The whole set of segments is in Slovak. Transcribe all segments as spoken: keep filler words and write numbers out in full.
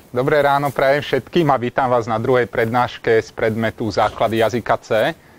Dobré ráno prajem všetkým a vítam vás na druhej prednáške z predmetu Základy jazyka C.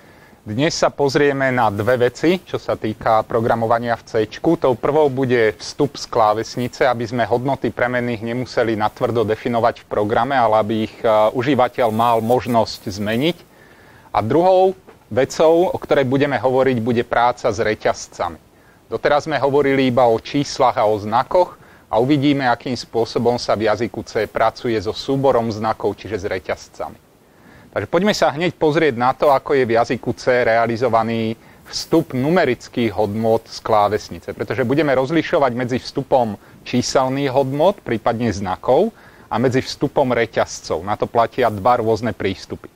Dnes sa pozrieme na dve veci, čo sa týka programovania v C. Tou prvou bude vstup z klávesnice, aby sme hodnoty premenných nemuseli natvrdo definovať v programe, ale aby ich užívateľ mal možnosť zmeniť. A druhou vecou, o ktorej budeme hovoriť, bude práca s reťazcami. Doteraz sme hovorili iba o číslach a o znakoch, a uvidíme, akým spôsobom sa v jazyku C pracuje so súborom znakov, čiže s reťazcami. Takže poďme sa hneď pozrieť na to, ako je v jazyku C realizovaný vstup numerických hodnôt z klávesnice. Pretože budeme rozlišovať medzi vstupom číselných hodnôt, prípadne znakov, a medzi vstupom reťazcov. Na to platia dva rôzne prístupy.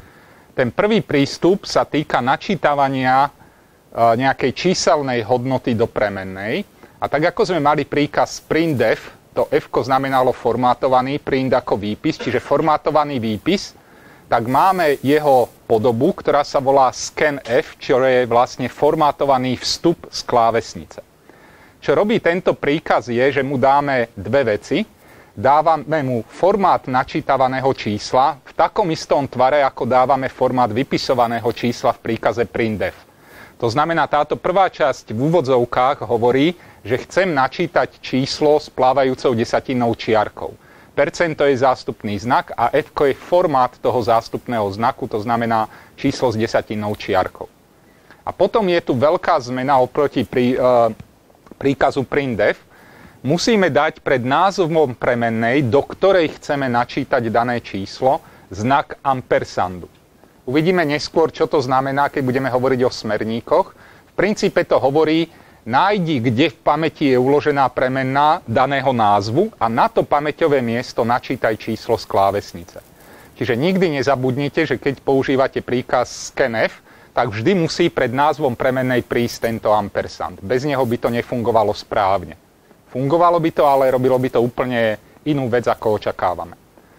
Ten prvý prístup sa týka načítavania nejakej číselnej hodnoty do premennej. A tak ako sme mali príkaz printf, to F znamenalo formátovaný, print ako výpis, čiže formátovaný výpis, tak máme jeho podobu, ktorá sa volá scanf, čo je vlastne formátovaný vstup z klávesnice. Čo robí tento príkaz je, že mu dáme dve veci. Dávame mu formát načítavaného čísla v takom istom tvare, ako dávame formát vypisovaného čísla v príkaze printf. To znamená, táto prvá časť v úvodzovkách hovorí, že chcem načítať číslo s plávajúcou desatinnou čiarkou. Percento je zástupný znak a F je formát toho zástupného znaku, to znamená číslo s desatinnou čiarkou. A potom je tu veľká zmena oproti prí, e, príkazu printf. Musíme dať pred názvom premennej, do ktorej chceme načítať dané číslo, znak ampersandu. Uvidíme neskôr, čo to znamená, keď budeme hovoriť o smerníkoch. V princípe to hovorí, nájdi, kde v pamäti je uložená premenná daného názvu a na to pamäťové miesto načítaj číslo z klávesnice. Čiže nikdy nezabudnite, že keď používate príkaz scanf, tak vždy musí pred názvom premennej prísť tento ampersand. Bez neho by to nefungovalo správne. Fungovalo by to, ale robilo by to úplne inú vec, ako očakávame.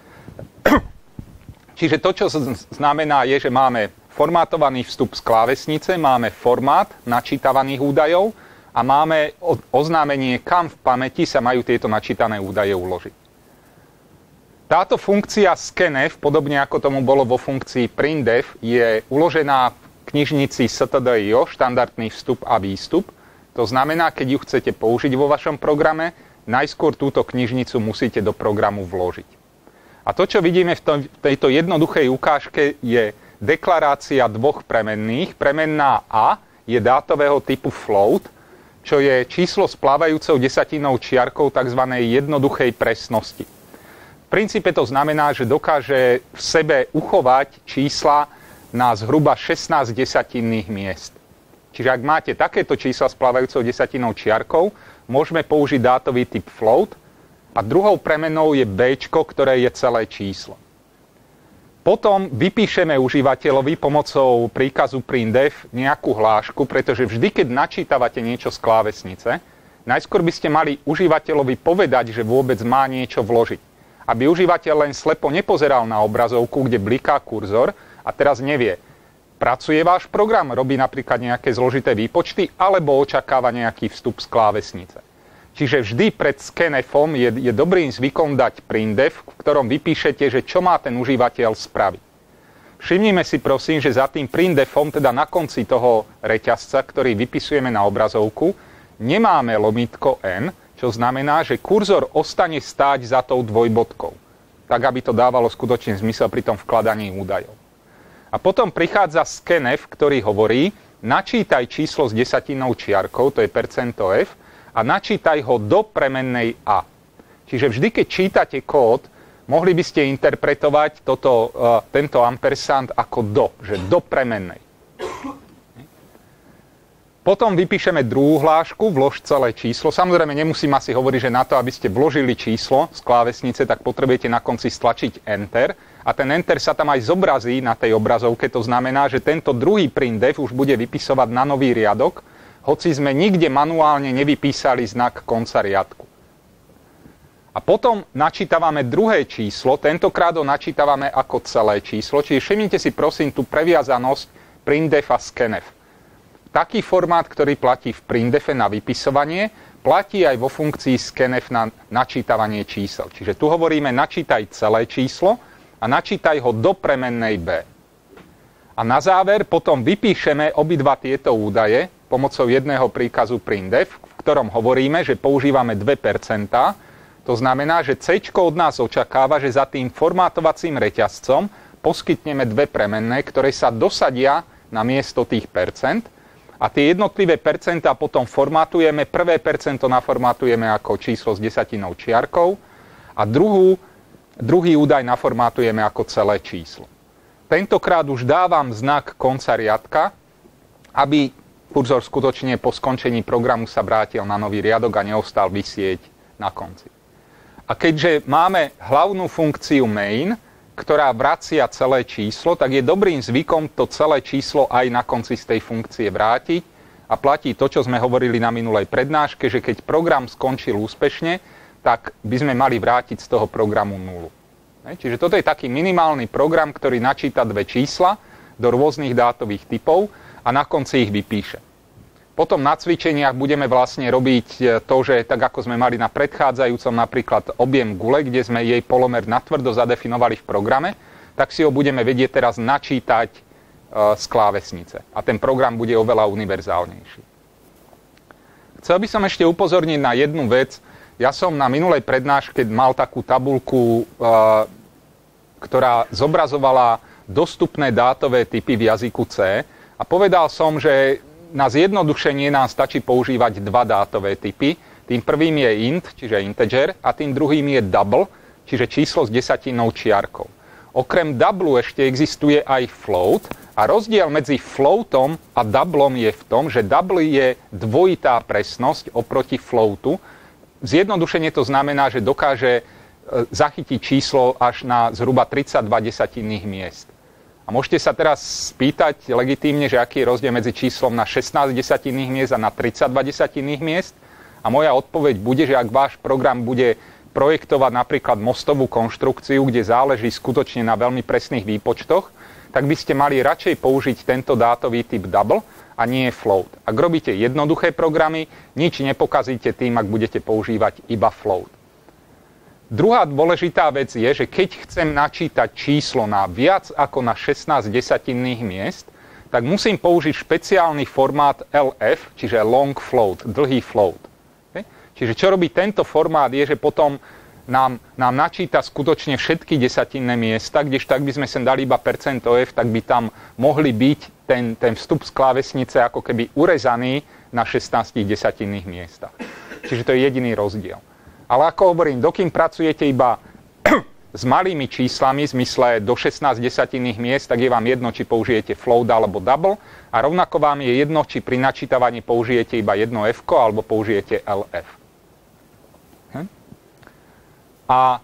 Čiže to, čo znamená, je, že máme formátovaný vstup z klávesnice, máme formát načítavaných údajov a máme oznámenie, kam v pamäti sa majú tieto načítané údaje uložiť. Táto funkcia scanf, podobne ako tomu bolo vo funkcii printf, je uložená v knižnici stdio, štandardný vstup a výstup. To znamená, keď ju chcete použiť vo vašom programe, najskôr túto knižnicu musíte do programu vložiť. A to, čo vidíme v tejto jednoduchej ukážke, je deklarácia dvoch premenných. Premenná A je dátového typu float, čo je číslo s plávajúcou desatinnou čiarkou tzv. Jednoduchej presnosti. V princípe to znamená, že dokáže v sebe uchovať čísla na zhruba šestnásť desatinných miest. Čiže ak máte takéto čísla s plávajúcou desatinnou čiarkou, môžeme použiť dátový typ float, a druhou premennou je B, ktoré je celé číslo. Potom vypíšeme užívateľovi pomocou príkazu printf nejakú hlášku, pretože vždy, keď načítavate niečo z klávesnice, najskôr by ste mali užívateľovi povedať, že vôbec má niečo vložiť. Aby užívateľ len slepo nepozeral na obrazovku, kde bliká kurzor a teraz nevie, pracuje váš program, robí napríklad nejaké zložité výpočty, alebo očakáva nejaký vstup z klávesnice. Čiže vždy pred scanfom je, je dobrým zvykom dať printf, v ktorom vypíšete, že čo má ten užívateľ spraviť. Všimnime si prosím, že za tým printfom, teda na konci toho reťazca, ktorý vypisujeme na obrazovku, nemáme lomítko n, čo znamená, že kurzor ostane stáť za tou dvojbodkou, tak aby to dávalo skutočný zmysel pri tom vkladaní údajov. A potom prichádza scanf, ktorý hovorí, načítaj číslo s desatinnou čiarkou, to je percento F, a načítaj ho do premennej A. Čiže vždy, keď čítate kód, mohli by ste interpretovať toto, uh, tento ampersand ako do, že do premennej. Potom vypíšeme druhú hlášku, vlož celé číslo. Samozrejme, nemusím asi hovoriť, že na to, aby ste vložili číslo z klávesnice, tak potrebujete na konci stlačiť Enter. A ten Enter sa tam aj zobrazí na tej obrazovke. To znamená, že tento druhý printf už bude vypisovať na nový riadok, hoci sme nikde manuálne nevypísali znak konca riadku. A potom načítavame druhé číslo, tentokrát ho načítavame ako celé číslo, čiže všimnite si prosím tú previazanosť printf a scanf. V taký formát, ktorý platí v printdefe na vypisovanie, platí aj vo funkcii scanf na načítavanie čísel. Čiže tu hovoríme načítaj celé číslo a načítaj ho do premennej B. A na záver potom vypíšeme obidva tieto údaje pomocou jedného príkazu printdef, v ktorom hovoríme, že používame dve percentá. To znamená, že C od nás očakáva, že za tým formátovacím reťazcom poskytneme dve premenné, ktoré sa dosadia na miesto tých percent. A tie jednotlivé percentá potom formatujeme. Prvé percento naformatujeme ako číslo s desatinou čiarkou a druhú, druhý údaj naformatujeme ako celé číslo. Tentokrát už dávam znak konca riadka, aby kurzor skutočne po skončení programu sa vrátil na nový riadok a neostal visieť na konci. A keďže máme hlavnú funkciu main, ktorá vracia celé číslo, tak je dobrým zvykom to celé číslo aj na konci z tej funkcie vrátiť. A platí to, čo sme hovorili na minulej prednáške, že keď program skončil úspešne, tak by sme mali vrátiť z toho programu nulu. Čiže toto je taký minimálny program, ktorý načíta dve čísla do rôznych dátových typov a na konci ich vypíše. Potom na cvičeniach budeme vlastne robiť to, že tak ako sme mali na predchádzajúcom napríklad objem gule, kde sme jej polomer natvrdo zadefinovali v programe, tak si ho budeme vedieť teraz načítať z klávesnice. A ten program bude oveľa univerzálnejší. Chcel by som ešte upozorniť na jednu vec. Ja som na minulej prednáške mal takú tabuľku, ktorá zobrazovala dostupné dátové typy v jazyku C a povedal som, že na zjednodušenie nám stačí používať dva dátové typy. Tým prvým je int, čiže integer, a tým druhým je double, čiže číslo s desatinou čiarkou. Okrem double ešte existuje aj float a rozdiel medzi floatom a doublom je v tom, že double je dvojitá presnosť oproti floatu. Zjednodušenie to znamená, že dokáže zachytiť číslo až na zhruba tridsaťdva desatinných miest. A môžete sa teraz spýtať legitímne, že aký je rozdiel medzi číslom na šestnásť desatinných miest a na tridsaťdva desatinných miest. A moja odpoveď bude, že ak váš program bude projektovať napríklad mostovú konštrukciu, kde záleží skutočne na veľmi presných výpočtoch, tak by ste mali radšej použiť tento dátový typ double a nie float. Ak robíte jednoduché programy, nič nepokazíte tým, ak budete používať iba float. Druhá dôležitá vec je, že keď chcem načítať číslo na viac ako na šestnásť desatinných miest, tak musím použiť špeciálny formát el ef, čiže long float, dlhý float. Okay? Čiže čo robí tento formát je, že potom nám, nám načíta skutočne všetky desatinné miesta, kdežto ak by sme sem dali iba percento f, tak by tam mohli byť ten, ten vstup z klávesnice ako keby urezaný na šestnástich desatinných miestach. Čiže to je jediný rozdiel. Ale ako hovorím, dokým pracujete iba s malými číslami, v zmysle do šestnásť desatinných miest, tak je vám jedno, či použijete float alebo double. A rovnako vám je jedno, či pri načítavaní použijete iba jedno f alebo použijete el ef. Hm? A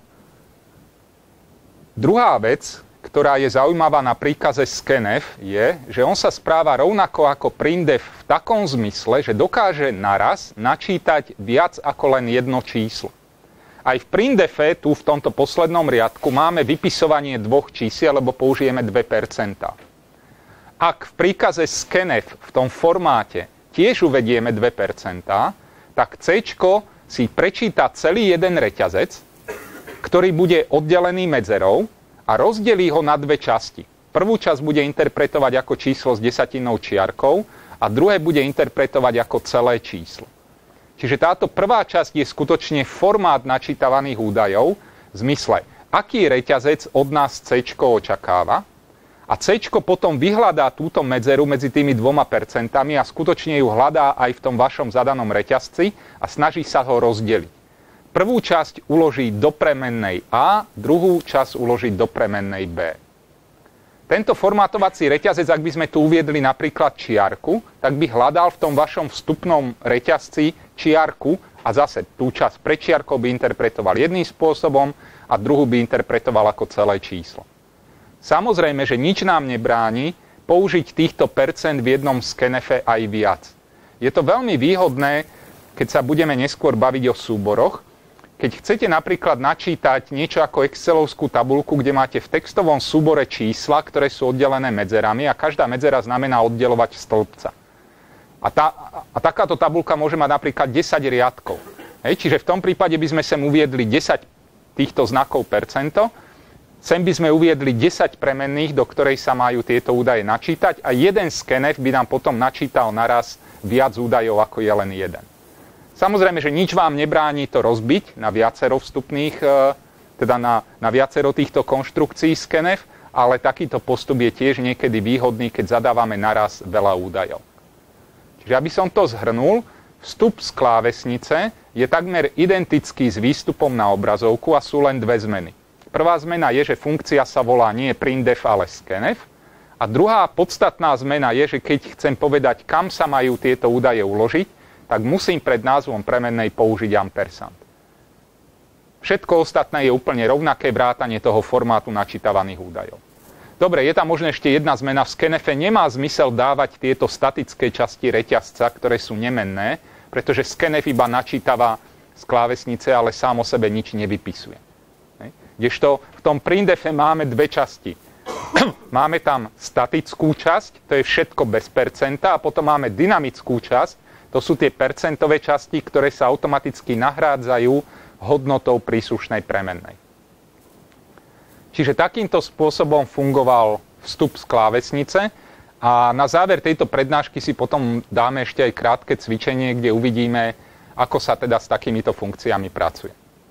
druhá vec, ktorá je zaujímavá na príkaze scanf, je, že on sa správa rovnako ako printdef v takom zmysle, že dokáže naraz načítať viac ako len jedno číslo. Aj v printdefe, tu v tomto poslednom riadku, máme vypisovanie dvoch čísiel, lebo použijeme dve percentá. Ak v príkaze scanf v tom formáte tiež uvedieme dve percentá, tak C si prečíta celý jeden reťazec, ktorý bude oddelený medzerou a rozdelí ho na dve časti. Prvú časť bude interpretovať ako číslo s desatinou čiarkou a druhé bude interpretovať ako celé číslo. Čiže táto prvá časť je skutočne formát načítavaných údajov v zmysle, aký reťazec od nás C očakáva a C potom vyhľadá túto medzeru medzi tými dvoma percentami a skutočne ju hľadá aj v tom vašom zadanom reťazci a snaží sa ho rozdeliť. Prvú časť uloží do premennej A, druhú časť uloží do premennej B. Tento formátovací reťazec, ak by sme tu uviedli napríklad čiarku, tak by hľadal v tom vašom vstupnom reťazci čiarku a zase tú časť pre čiarkou by interpretoval jedným spôsobom a druhú by interpretoval ako celé číslo. Samozrejme, že nič nám nebráni použiť týchto percent v jednom scanfe aj viac. Je to veľmi výhodné, keď sa budeme neskôr baviť o súboroch. Keď chcete napríklad načítať niečo ako excelovskú tabuľku, kde máte v textovom súbore čísla, ktoré sú oddelené medzerami a každá medzera znamená oddelovať stĺpca. A, tá, a takáto tabuľka môže mať napríklad desať riadkov. Hej, čiže v tom prípade by sme sem uviedli desať týchto znakov percento, sem by sme uviedli desať premenných, do ktorej sa majú tieto údaje načítať a jeden skenef by nám potom načítal naraz viac údajov, ako je len jeden. Samozrejme, že nič vám nebráni to rozbiť na viacero vstupných, teda na, na viacero týchto konštrukcií skenef, ale takýto postup je tiež niekedy výhodný, keď zadávame naraz veľa údajov. Čiže aby som to zhrnul, vstup z klávesnice je takmer identický s výstupom na obrazovku a sú len dve zmeny. Prvá zmena je, že funkcia sa volá nie printf, ale scanf. A druhá podstatná zmena je, že keď chcem povedať, kam sa majú tieto údaje uložiť, tak musím pred názvom premennej použiť ampersand. Všetko ostatné je úplne rovnaké vrátanie toho formátu načítavaných údajov. Dobre, je tam možno ešte jedna zmena. V scanfe nemá zmysel dávať tieto statické časti reťazca, ktoré sú nemenné, pretože scanf iba načítava z klávesnice, ale sám o sebe nič nevypisuje. Kdežto v tom printfe máme dve časti. Máme tam statickú časť, to je všetko bez percenta, a potom máme dynamickú časť, to sú tie percentové časti, ktoré sa automaticky nahrádzajú hodnotou príslušnej premennej. Čiže takýmto spôsobom fungoval vstup z klávesnice a na záver tejto prednášky si potom dáme ešte aj krátke cvičenie, kde uvidíme, ako sa teda s takýmito funkciami pracuje.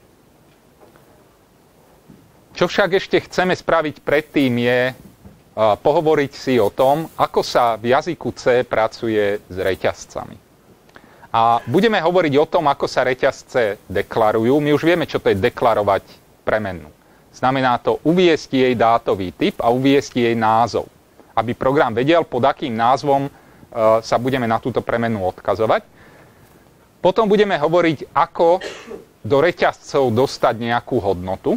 Čo však ešte chceme spraviť predtým je uh, pohovoriť si o tom, ako sa v jazyku C pracuje s reťazcami. A budeme hovoriť o tom, ako sa reťazce deklarujú. My už vieme, čo to je deklarovať premennú. Znamená to uviesť jej dátový typ a uviesť jej názov, aby program vedel, pod akým názvom uh, sa budeme na túto premennú odkazovať. Potom budeme hovoriť, ako do reťazcov dostať nejakú hodnotu.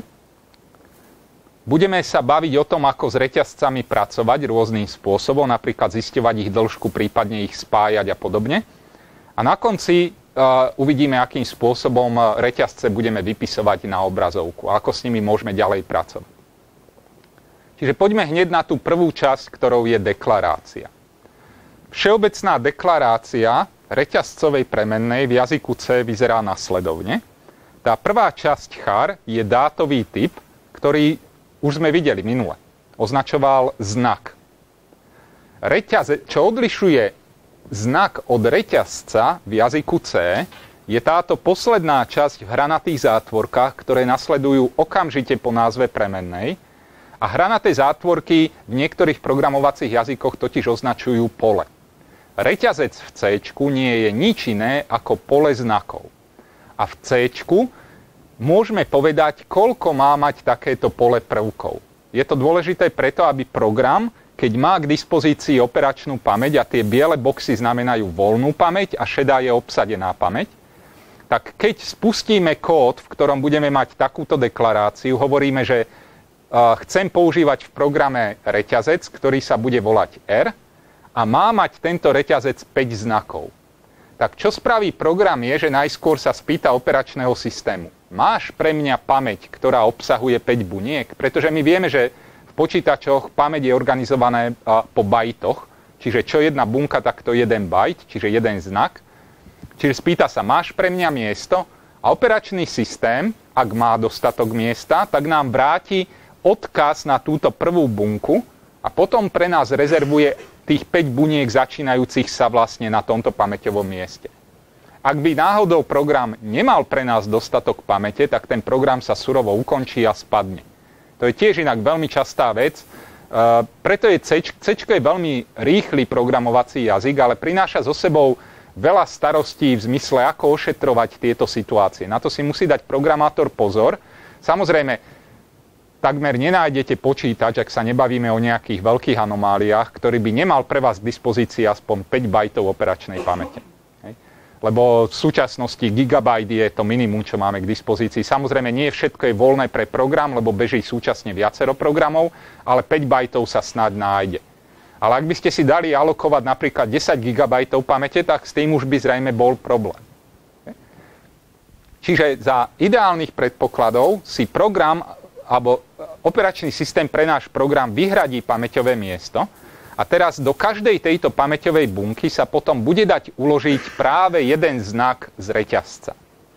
Budeme sa baviť o tom, ako s reťazcami pracovať rôznym spôsobom, napríklad zisťovať ich dĺžku, prípadne ich spájať a podobne. A na konci uh, uvidíme, akým spôsobom reťazce budeme vypisovať na obrazovku a ako s nimi môžeme ďalej pracovať. Čiže poďme hneď na tú prvú časť, ktorou je deklarácia. Všeobecná deklarácia reťazcovej premennej v jazyku C vyzerá nasledovne. Tá prvá časť char je dátový typ, ktorý už sme videli minule. Označoval znak. Reťaze, čo odlišuje znak od reťazca v jazyku C, je táto posledná časť v hranatých zátvorkách, ktoré nasledujú okamžite po názve premennej. A hranaté zátvorky v niektorých programovacích jazykoch totiž označujú pole. Reťazec v C nie je nič iné ako pole znakov. A v C môžeme povedať, koľko má mať takéto pole prvkov. Je to dôležité preto, aby program, keď má k dispozícii operačnú pamäť, a tie biele boxy znamenajú voľnú pamäť a šedá je obsadená pamäť, tak keď spustíme kód, v ktorom budeme mať takúto deklaráciu, hovoríme, že uh, chcem používať v programe reťazec, ktorý sa bude volať R a má mať tento reťazec päť znakov. Tak čo spraví program je, že najskôr sa spýta operačného systému. Máš pre mňa pamäť, ktorá obsahuje päť buniek? Pretože my vieme, že v počítačoch pamäť je organizované po bajtoch, čiže čo jedna bunka, tak to jeden bajt, čiže jeden znak. Čiže spýta sa, máš pre mňa miesto? A operačný systém, ak má dostatok miesta, tak nám vráti odkaz na túto prvú bunku a potom pre nás rezervuje tých päť buniek začínajúcich sa vlastne na tomto pamäťovom mieste. Ak by náhodou program nemal pre nás dostatok pamäte, tak ten program sa surovo ukončí a spadne. To je tiež inak veľmi častá vec. E, preto je C. C je veľmi rýchly programovací jazyk, ale prináša so sebou veľa starostí v zmysle, ako ošetrovať tieto situácie. Na to si musí dať programátor pozor. Samozrejme, takmer nenájdete počítač, ak sa nebavíme o nejakých veľkých anomáliách, ktorý by nemal pre vás k dispozícii aspoň päť bajtov operačnej pamäte. Lebo v súčasnosti gigabajt je to minimum, čo máme k dispozícii. Samozrejme, nie všetko je voľné pre program, lebo beží súčasne viacero programov, ale päť bajtov sa snad nájde. Ale ak by ste si dali alokovať napríklad desať gigabajtov pamäte, tak s tým už by zrejme bol problém. Čiže za ideálnych predpokladov si program alebo operačný systém pre náš program vyhradí pamäťové miesto A teraz do každej tejto pamäťovej bunky sa potom bude dať uložiť práve jeden znak z reťazca.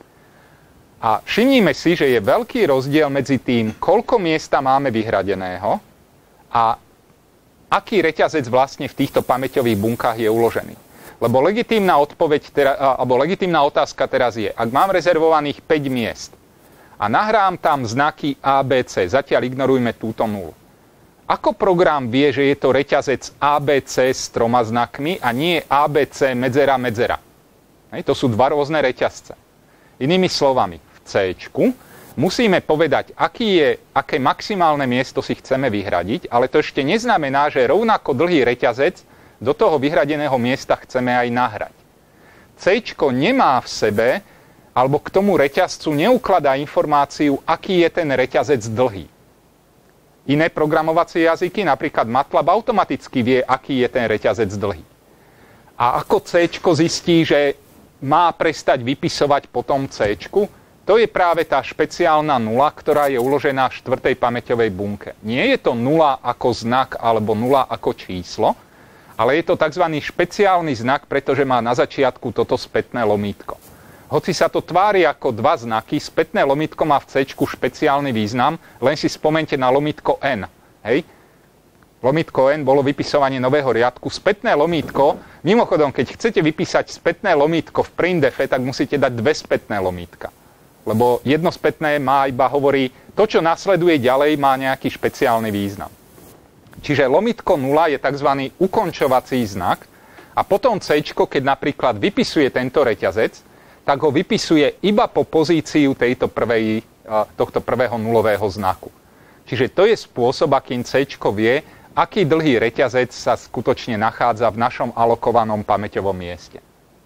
A všimnime si, že je veľký rozdiel medzi tým, koľko miesta máme vyhradeného a aký reťazec vlastne v týchto pamäťových bunkách je uložený. Lebo legitímna odpoveď, teda, alebo legitímna otázka teraz je, ak mám rezervovaných päť miest a nahrám tam znaky á bé cé, zatiaľ ignorujme túto nulu. Ako program vie, že je to reťazec á bé cé s troma znakmi a nie á bé cé medzera medzera? Hej, to sú dva rôzne reťazce. Inými slovami, v céčku musíme povedať, aký je, aké maximálne miesto si chceme vyhradiť, ale to ešte neznamená, že rovnako dlhý reťazec do toho vyhradeného miesta chceme aj nahrať. Céčko nemá v sebe, alebo k tomu reťazcu neukladá informáciu, aký je ten reťazec dlhý. Iné programovacie jazyky, napríklad MATLAB, automaticky vie, aký je ten reťazec dlhý. A ako céčko zistí, že má prestať vypisovať potom céčku, to je práve tá špeciálna nula, ktorá je uložená v štvrtej pamäťovej bunke. Nie je to nula ako znak alebo nula ako číslo, ale je to tzv. Špeciálny znak, pretože má na začiatku toto spätné lomítko. Hoci sa to tvári ako dva znaky, spätné lomítko má v céčku špeciálny význam, len si spomente na lomítko N. Hej? Lomítko N bolo vypisovanie nového riadku. Spätné lomítko, mimochodom, keď chcete vypísať spätné lomítko v printfe, tak musíte dať dve spätné lomítka. Lebo jedno spätné má iba hovorí, to, čo nasleduje ďalej, má nejaký špeciálny význam. Čiže lomítko nula je tzv. Ukončovací znak a potom céčko, keď napríklad vypisuje tento reťazec, tak ho vypisuje iba po pozíciu tejto prvej, tohto prvého nulového znaku. Čiže to je spôsob, akým céčko vie, aký dlhý reťazec sa skutočne nachádza v našom alokovanom pamäťovom mieste.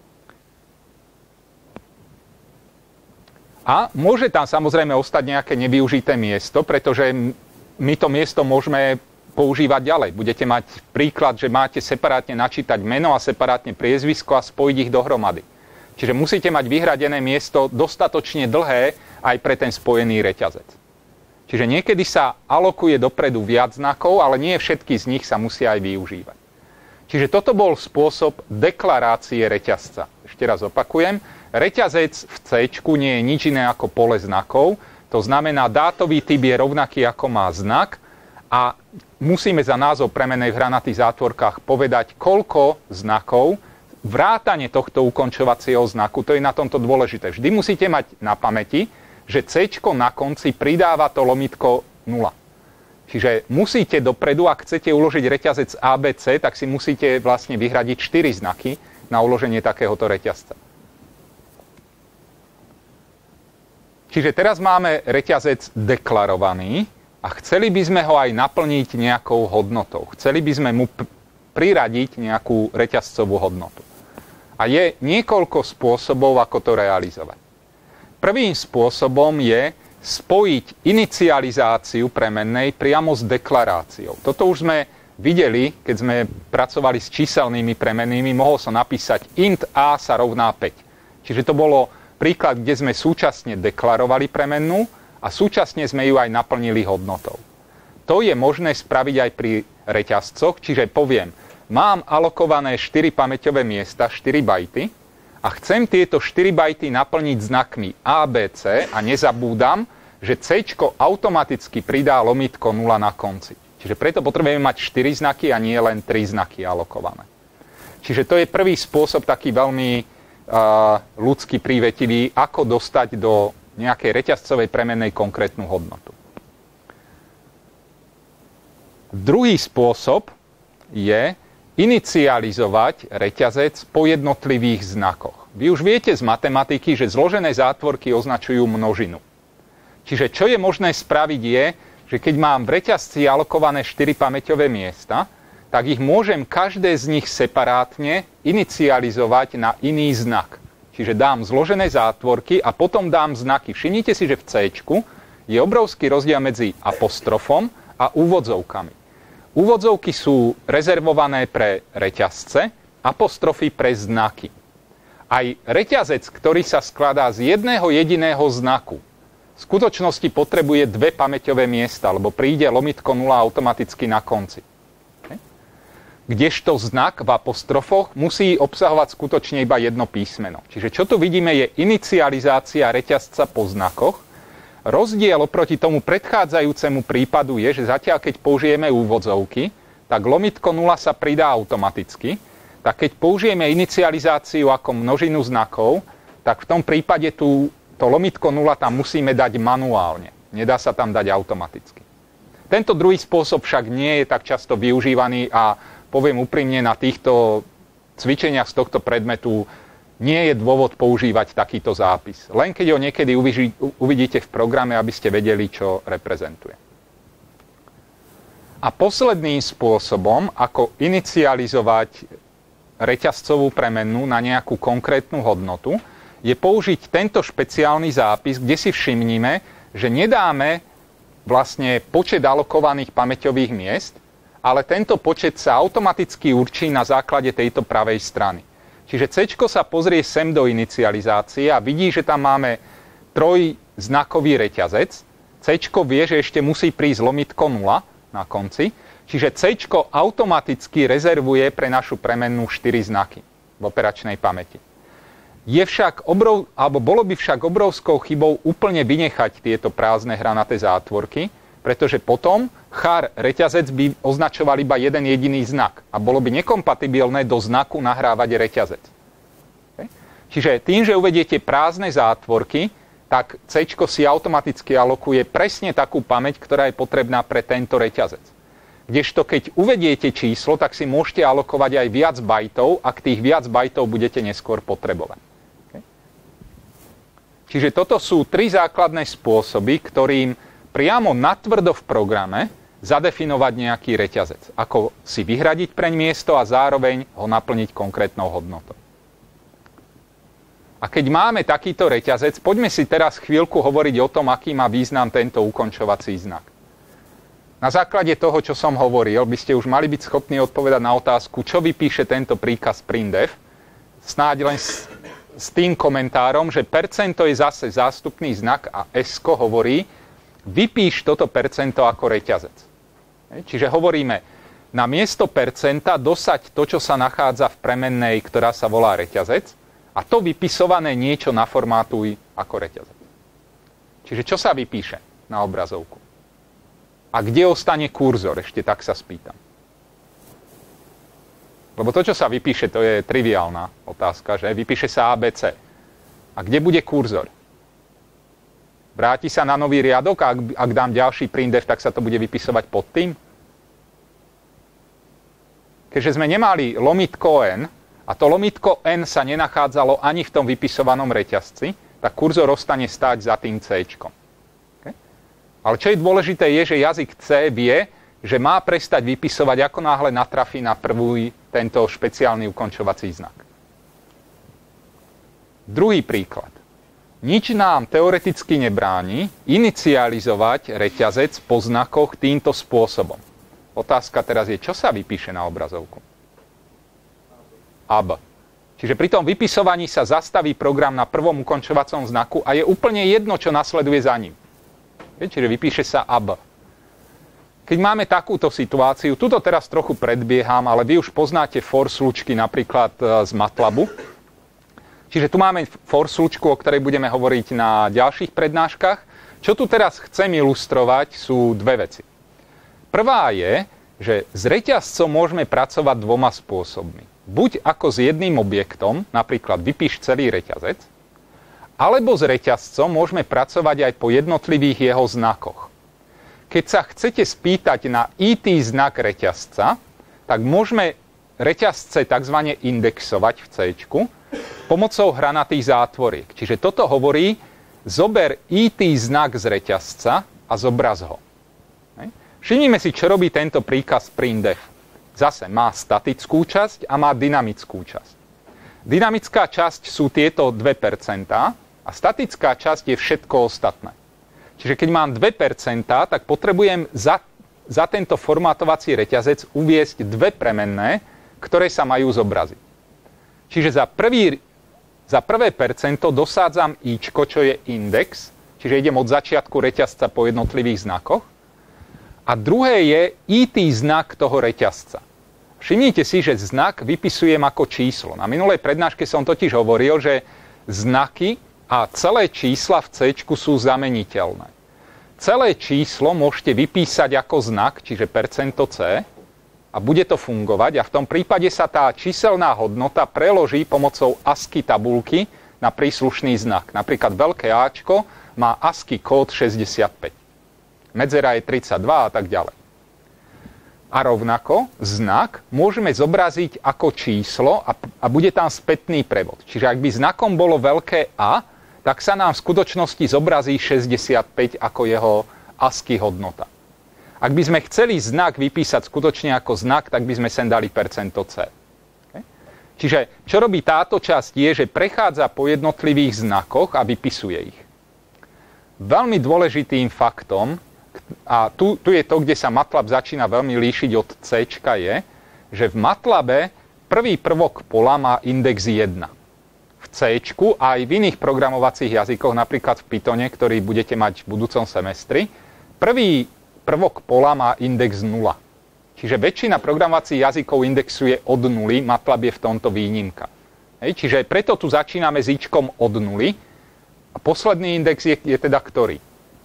A môže tam samozrejme ostať nejaké nevyužité miesto, pretože my to miesto môžeme používať ďalej. Budete mať príklad, že máte separátne načítať meno a separátne priezvisko a spojiť ich dohromady. Čiže musíte mať vyhradené miesto dostatočne dlhé aj pre ten spojený reťazec. Čiže niekedy sa alokuje dopredu viac znakov, ale nie všetky z nich sa musia aj využívať. Čiže toto bol spôsob deklarácie reťazca. Ešte raz opakujem, reťazec v céčku nie je nič iné ako pole znakov, to znamená, dátový typ je rovnaký ako má znak a musíme za názov premenej v hranatých zátvorkách povedať, koľko znakov vrátane tohto ukončovacieho znaku, to je na tomto dôležité. Vždy musíte mať na pamäti, že céčko na konci pridáva to lomítko nula. Čiže musíte dopredu, ak chcete uložiť reťazec á bé cé, tak si musíte vlastne vyhradiť štyri znaky na uloženie takéhoto reťazca. Čiže teraz máme reťazec deklarovaný a chceli by sme ho aj naplniť nejakou hodnotou. Chceli by sme mu priradiť nejakú reťazcovú hodnotu. A je niekoľko spôsobov, ako to realizovať. Prvým spôsobom je spojiť inicializáciu premennej priamo s deklaráciou. Toto už sme videli, keď sme pracovali s číselnými premennými, mohol som napísať int a sa rovná päť. Čiže to bolo príklad, kde sme súčasne deklarovali premennú a súčasne sme ju aj naplnili hodnotou. To je možné spraviť aj pri reťazcoch, čiže poviem, mám alokované štyri pamäťové miesta, štyri bajty a chcem tieto štyri bajty naplniť znakmi á bé cé a nezabúdam, že céčko automaticky pridá lomítko nula na konci. Čiže preto potrebujeme mať štyri znaky a nie len tri znaky alokované. Čiže to je prvý spôsob, taký veľmi uh, ľudský prívetivý, ako dostať do nejakej reťazcovej premennej konkrétnu hodnotu. Druhý spôsob je inicializovať reťazec po jednotlivých znakoch. Vy už viete z matematiky, že zložené zátvorky označujú množinu. Čiže čo je možné spraviť je, že keď mám v reťazci alokované štyri pamäťové miesta, tak ich môžem každé z nich separátne inicializovať na iný znak. Čiže dám zložené zátvorky a potom dám znaky. Všimnite si, že v céčku je obrovský rozdiel medzi apostrofom a úvodzovkami. Úvodzovky sú rezervované pre reťazce, apostrofy pre znaky. Aj reťazec, ktorý sa skladá z jedného jediného znaku, v skutočnosti potrebuje dve pamäťové miesta, lebo príde lomítko nula automaticky na konci. kdežto znak v apostrofoch musí obsahovať skutočne iba jedno písmeno. Čiže čo tu vidíme je inicializácia reťazca po znakoch. Rozdiel oproti tomu predchádzajúcemu prípadu je, že zatiaľ keď použijeme úvodzovky, tak lomitko nula sa pridá automaticky. Tak keď použijeme inicializáciu ako množinu znakov, tak v tom prípade tú, to lomitko nula tam musíme dať manuálne. Nedá sa tam dať automaticky. Tento druhý spôsob však nie je tak často využívaný a poviem úprimne, na týchto cvičeniach z tohto predmetu nie je dôvod používať takýto zápis. Len keď ho niekedy uvidíte v programe, aby ste vedeli, čo reprezentuje. A posledným spôsobom, ako inicializovať reťazcovú premennú na nejakú konkrétnu hodnotu, je použiť tento špeciálny zápis, kde si všimnime, že nedáme vlastne počet alokovaných pamäťových miest, ale tento počet sa automaticky určí na základe tejto pravej strany. Čiže C sa pozrie sem do inicializácie a vidí, že tam máme trojznakový reťazec. C vie, že ešte musí prísť lomitko nula na konci. Čiže C automaticky rezervuje pre našu premennú štyri znaky v operačnej pamäti. Je však obrov, alebo bolo by však obrovskou chybou úplne vynechať tieto prázdne hranaté zátvorky, pretože potom char reťazec by označoval iba jeden jediný znak a bolo by nekompatibilné do znaku nahrávať reťazec. Okay? Čiže tým, že uvediete prázdne zátvorky, tak C si automaticky alokuje presne takú pamäť, ktorá je potrebná pre tento reťazec. Kdežto keď uvediete číslo, tak si môžete alokovať aj viac bajtov, ak tých viac bajtov budete neskôr potrebovať. Čiže toto sú tri základné spôsoby, ktorým priamo natvrdo v programe zadefinovať nejaký reťazec. Ako si vyhradiť preň miesto a zároveň ho naplniť konkrétnou hodnotou. A keď máme takýto reťazec, poďme si teraz chvíľku hovoriť o tom, aký má význam tento ukončovací znak. Na základe toho, čo som hovoril, by ste už mali byť schopní odpovedať na otázku, čo vypíše tento príkaz printf, snáď len s, s tým komentárom, že percento je zase zástupný znak a S-ko hovorí, vypíš toto percento ako reťazec. Čiže hovoríme, na miesto percenta dosaď to, čo sa nachádza v premennej, ktorá sa volá reťazec, a to vypisované niečo naformátuj ako reťazec. Čiže čo sa vypíše na obrazovku? A kde ostane kurzor? Ešte tak sa spýtam. Lebo to, čo sa vypíše, to je triviálna otázka, že? Vypíše sa á bé cé. A kde bude kurzor? Vráti sa na nový riadok a ak, ak dám ďalší printf, tak sa to bude vypisovať pod tým? Keďže sme nemali lomitko n, a to lomitko n sa nenachádzalo ani v tom vypisovanom reťazci, tak kurzor ostane stáť za tým C-čkom. Okay? Ale čo je dôležité je, že jazyk C vie, že má prestať vypisovať, ako náhle natrafí na prvý tento špeciálny ukončovací znak. Druhý príklad. Nič nám teoreticky nebráni inicializovať reťazec po znakoch týmto spôsobom. Otázka teraz je, čo sa vypíše na obrazovku? á bé. Čiže pri tom vypisovaní sa zastaví program na prvom ukončovacom znaku a je úplne jedno, čo nasleduje za ním. Čiže vypíše sa á bé. Keď máme takúto situáciu, tuto teraz trochu predbieham, ale vy už poznáte for slučky napríklad z MATLABu. Čiže tu máme for slučku, o ktorej budeme hovoriť na ďalších prednáškach. Čo tu teraz chcem ilustrovať, sú dve veci. Prvá je, že s reťazcom môžeme pracovať dvoma spôsobmi. Buď ako s jedným objektom, napríklad vypíš celý reťazec, alebo s reťazcom môžeme pracovať aj po jednotlivých jeho znakoch. Keď sa chcete spýtať na í té znak reťazca, tak môžeme reťazce tzv. Indexovať v C-čku pomocou hranatých zátvoriek. Čiže toto hovorí, zober í té znak z reťazca a zobraz ho. Všimnime si, čo robí tento príkaz printf. Zase má statickú časť a má dynamickú časť. Dynamická časť sú tieto dve percentá a statická časť je všetko ostatné. Čiže keď mám dve percentá, tak potrebujem za, za tento formátovací reťazec uviesť dve premenné, ktoré sa majú zobraziť. Čiže za, prvý, za prvé percento dosádzam íčko, čo je index, čiže idem od začiatku reťazca po jednotlivých znakoch. A druhé je í té znak toho reťazca. Všimnite si, že znak vypisujem ako číslo. Na minulej prednáške som totiž hovoril, že znaky a celé čísla v C sú zameniteľné. Celé číslo môžete vypísať ako znak, čiže percento C, a bude to fungovať. A v tom prípade sa tá číselná hodnota preloží pomocou ASCII tabulky na príslušný znak. Napríklad veľké Ačko má ASCII kód šesťdesiatpäť. Medzera je tridsaťdva a tak ďalej. A rovnako znak môžeme zobraziť ako číslo a, a bude tam spätný prevod. Čiže ak by znakom bolo veľké A, tak sa nám v skutočnosti zobrazí šesťdesiatpäť ako jeho ASCII hodnota. Ak by sme chceli znak vypísať skutočne ako znak, tak by sme sem dali percento C. Okay? Čiže čo robí táto časť je, že prechádza po jednotlivých znakoch a vypisuje ich. Veľmi dôležitým faktom, a tu, tu je to, kde sa MATLAB začína veľmi líšiť od C, je, že v MATLABe prvý prvok pola má index jeden. V C aj v iných programovacích jazykoch, napríklad v Pythone, ktorý budete mať v budúcom semestri, prvý prvok pola má index nula. Čiže väčšina programovacích jazykov indexuje od nuly, MATLAB je v tomto výnimka. Hej, čiže preto tu začíname s ičkom od nuly a posledný index je, je teda ktorý?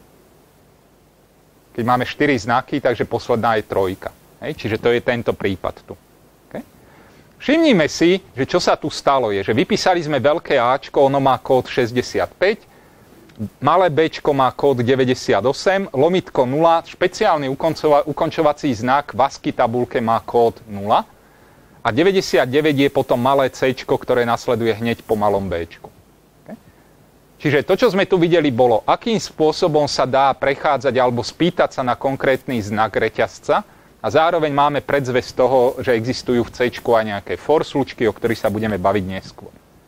Keď máme štyri znaky, takže posledná je trojka. Hej, čiže to je tento prípad tu. Okay? Všimnime si, že čo sa tu stalo je, že vypísali sme veľké Ačko, ono má kód šesťdesiatpäť, malé Bčko má kód deväťdesiatosem, lomitko nula, špeciálny ukončova- ukončovací znak v ASCII tabulke má kód nula a deväťdesiatdeväť je potom malé Cčko, ktoré nasleduje hneď po malom Bčku. Okay? Čiže to, čo sme tu videli, bolo, akým spôsobom sa dá prechádzať alebo spýtať sa na konkrétny znak reťazca a zároveň máme predzvesť toho, že existujú v Cčku aj nejaké for slučky, o ktorých sa budeme baviť neskôr.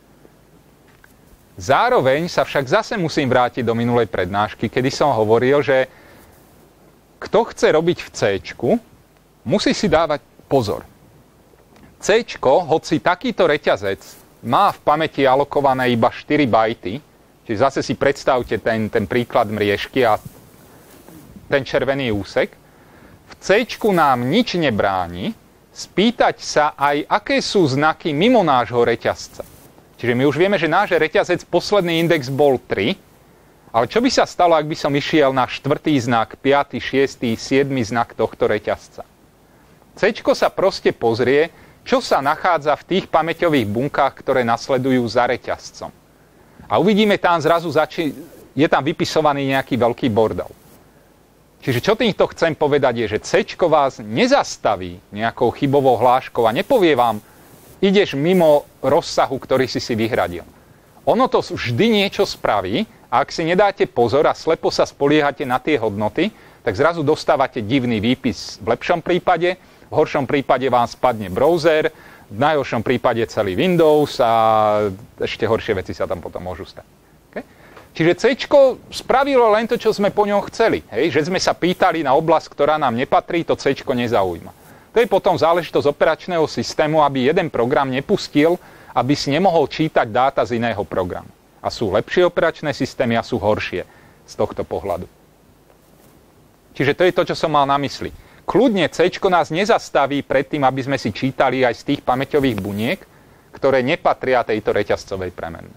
Zároveň sa však zase musím vrátiť do minulej prednášky, kedy som hovoril, že kto chce robiť v C, musí si dávať pozor. C, hoci takýto reťazec má v pamäti alokované iba štyri bajty, čiže zase si predstavte ten, ten príklad mriežky a ten červený úsek, v C nám nič nebráni spýtať sa aj, aké sú znaky mimo nášho reťazca. Čiže my už vieme, že náš reťazec posledný index bol tri, ale čo by sa stalo, ak by som išiel na štvrtý znak, piaty, šiestý, siedmy znak tohto reťazca? Cčko sa proste pozrie, čo sa nachádza v tých pamäťových bunkách, ktoré nasledujú za reťazcom. A uvidíme tam zrazu, zači- je tam vypisovaný nejaký veľký bordel. Čiže čo týmto chcem povedať je, že Cčko vás nezastaví nejakou chybovou hláškou a nepovie vám, ideš mimo rozsahu, ktorý si si vyhradil. Ono to vždy niečo spraví a ak si nedáte pozor a slepo sa spoliehate na tie hodnoty, tak zrazu dostávate divný výpis v lepšom prípade, v horšom prípade vám spadne browser, v najhoršom prípade celý Windows a ešte horšie veci sa tam potom môžu stať. Okay? Čiže Cčko spravilo len to, čo sme po ňom chceli. Hej? Že sme sa pýtali na oblasť, ktorá nám nepatrí, to Cčko nezaujíma. To je potom záležitosť operačného systému, aby jeden program nepustil, aby si nemohol čítať dáta z iného programu. A sú lepšie operačné systémy a sú horšie z tohto pohľadu. Čiže to je to, čo som mal na mysli. Kľudne C nás nezastaví pred tým, aby sme si čítali aj z tých pamäťových buniek, ktoré nepatria tejto reťazcovej premennej.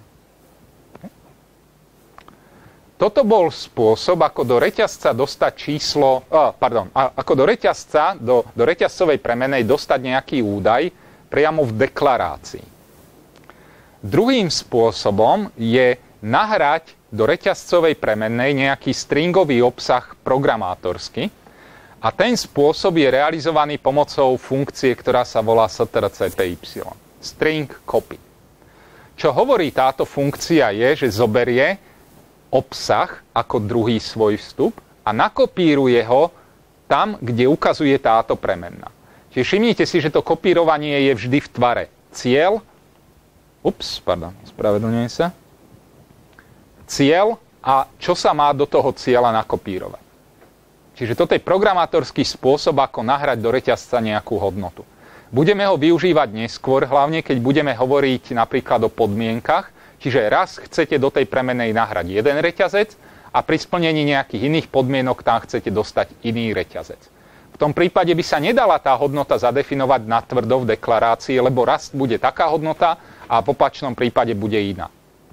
Toto bol spôsob, ako do reťazca dostať číslo, oh, pardon, ako do reťazca, do, do reťazcovej premenej dostať nejaký údaj priamo v deklarácii. Druhým spôsobom je nahrať do reťazcovej premennej nejaký stringový obsah programátorsky a ten spôsob je realizovaný pomocou funkcie, ktorá sa volá strcpy, string copy. Čo hovorí táto funkcia je, že zoberie obsah ako druhý svoj vstup a nakopíruje ho tam, kde ukazuje táto premenná. Čiže všimnite si, že to kopírovanie je vždy v tvare cieľ, ups, pardon, spravedlňujem sa, cieľ a čo sa má do toho cieľa nakopírovať. Čiže toto je programátorský spôsob, ako nahrať do reťazca nejakú hodnotu. Budeme ho využívať neskôr, hlavne keď budeme hovoriť napríklad o podmienkach. Čiže raz chcete do tej premennej nahrať jeden reťazec a pri splnení nejakých iných podmienok tam chcete dostať iný reťazec. V V tom prípade by sa nedala tá hodnota zadefinovať natvrdo v deklarácii, lebo raz bude taká hodnota a v opačnom prípade bude iná.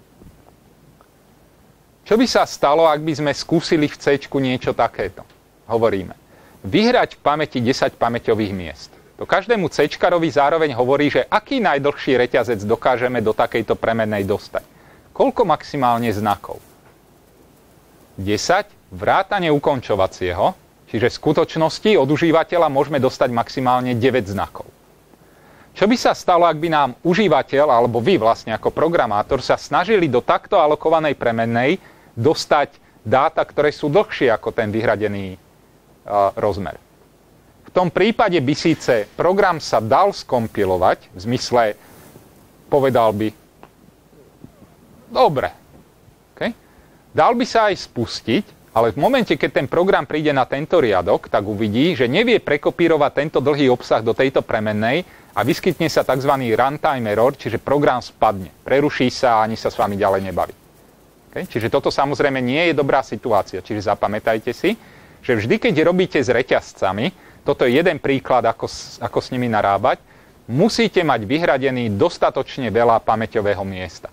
Čo by sa stalo, ak by sme skúsili v C-čku niečo takéto? Hovoríme. Vyhrať v pamäti desať pamäťových miest. To každému C-čkarovi zároveň hovorí, že aký najdlhší reťazec dokážeme do takejto premennej dostať. Koľko maximálne znakov? desať, vrátane ukončovacieho, čiže v skutočnosti od užívateľa môžeme dostať maximálne deväť znakov. Čo by sa stalo, ak by nám užívateľ, alebo vy vlastne ako programátor, sa snažili do takto alokovanej premennej dostať dáta, ktoré sú dlhšie ako ten vyhradený uh, rozmer? V tom prípade by síce program sa dal skompilovať, v zmysle povedal by, dobre, okay? Dal by sa aj spustiť, ale v momente, keď ten program príde na tento riadok, tak uvidí, že nevie prekopírovať tento dlhý obsah do tejto premennej a vyskytne sa tzv. Runtime error, čiže program spadne, preruší sa a ani sa s vami ďalej nebaví. Okay? Čiže toto samozrejme nie je dobrá situácia. Čiže zapamätajte si, že vždy, keď robíte s reťazcami, toto je jeden príklad, ako, ako s nimi narábať, musíte mať vyhradený dostatočne veľa pamäťového miesta.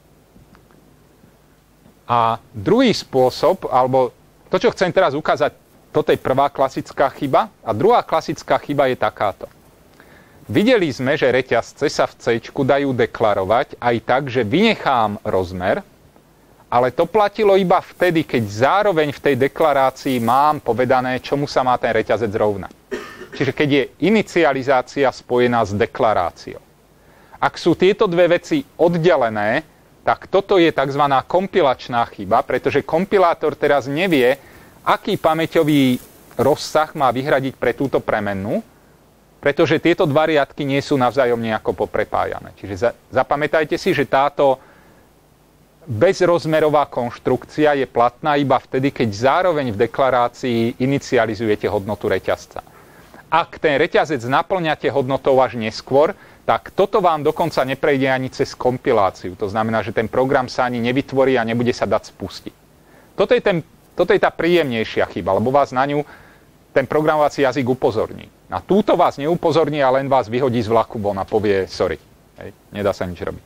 A druhý spôsob, alebo to, čo chcem teraz ukázať, toto je prvá klasická chyba. A druhá klasická chyba je takáto. Videli sme, že reťazce sa v C-čku dajú deklarovať aj tak, že vynechám rozmer, ale to platilo iba vtedy, keď zároveň v tej deklarácii mám povedané, čomu sa má ten reťazec rovnať. Čiže keď je inicializácia spojená s deklaráciou. Ak sú tieto dve veci oddelené, tak toto je tzv. Kompilačná chyba, pretože kompilátor teraz nevie, aký pamäťový rozsah má vyhradiť pre túto premennú, pretože tieto dva riadky nie sú navzájom nejako poprepájané. Čiže za, zapamätajte si, že táto bezrozmerová konštrukcia je platná iba vtedy, keď zároveň v deklarácii inicializujete hodnotu reťazca. Ak ten reťazec naplňate hodnotou až neskôr, tak toto vám dokonca neprejde ani cez kompiláciu. To znamená, že ten program sa ani nevytvorí a nebude sa dať spustiť. Toto je, ten, toto je tá príjemnejšia chyba, lebo vás na ňu ten programovací jazyk upozorní. Na túto vás neupozorní a len vás vyhodí z vlaku von a povie sorry. Hej, nedá sa nič robiť.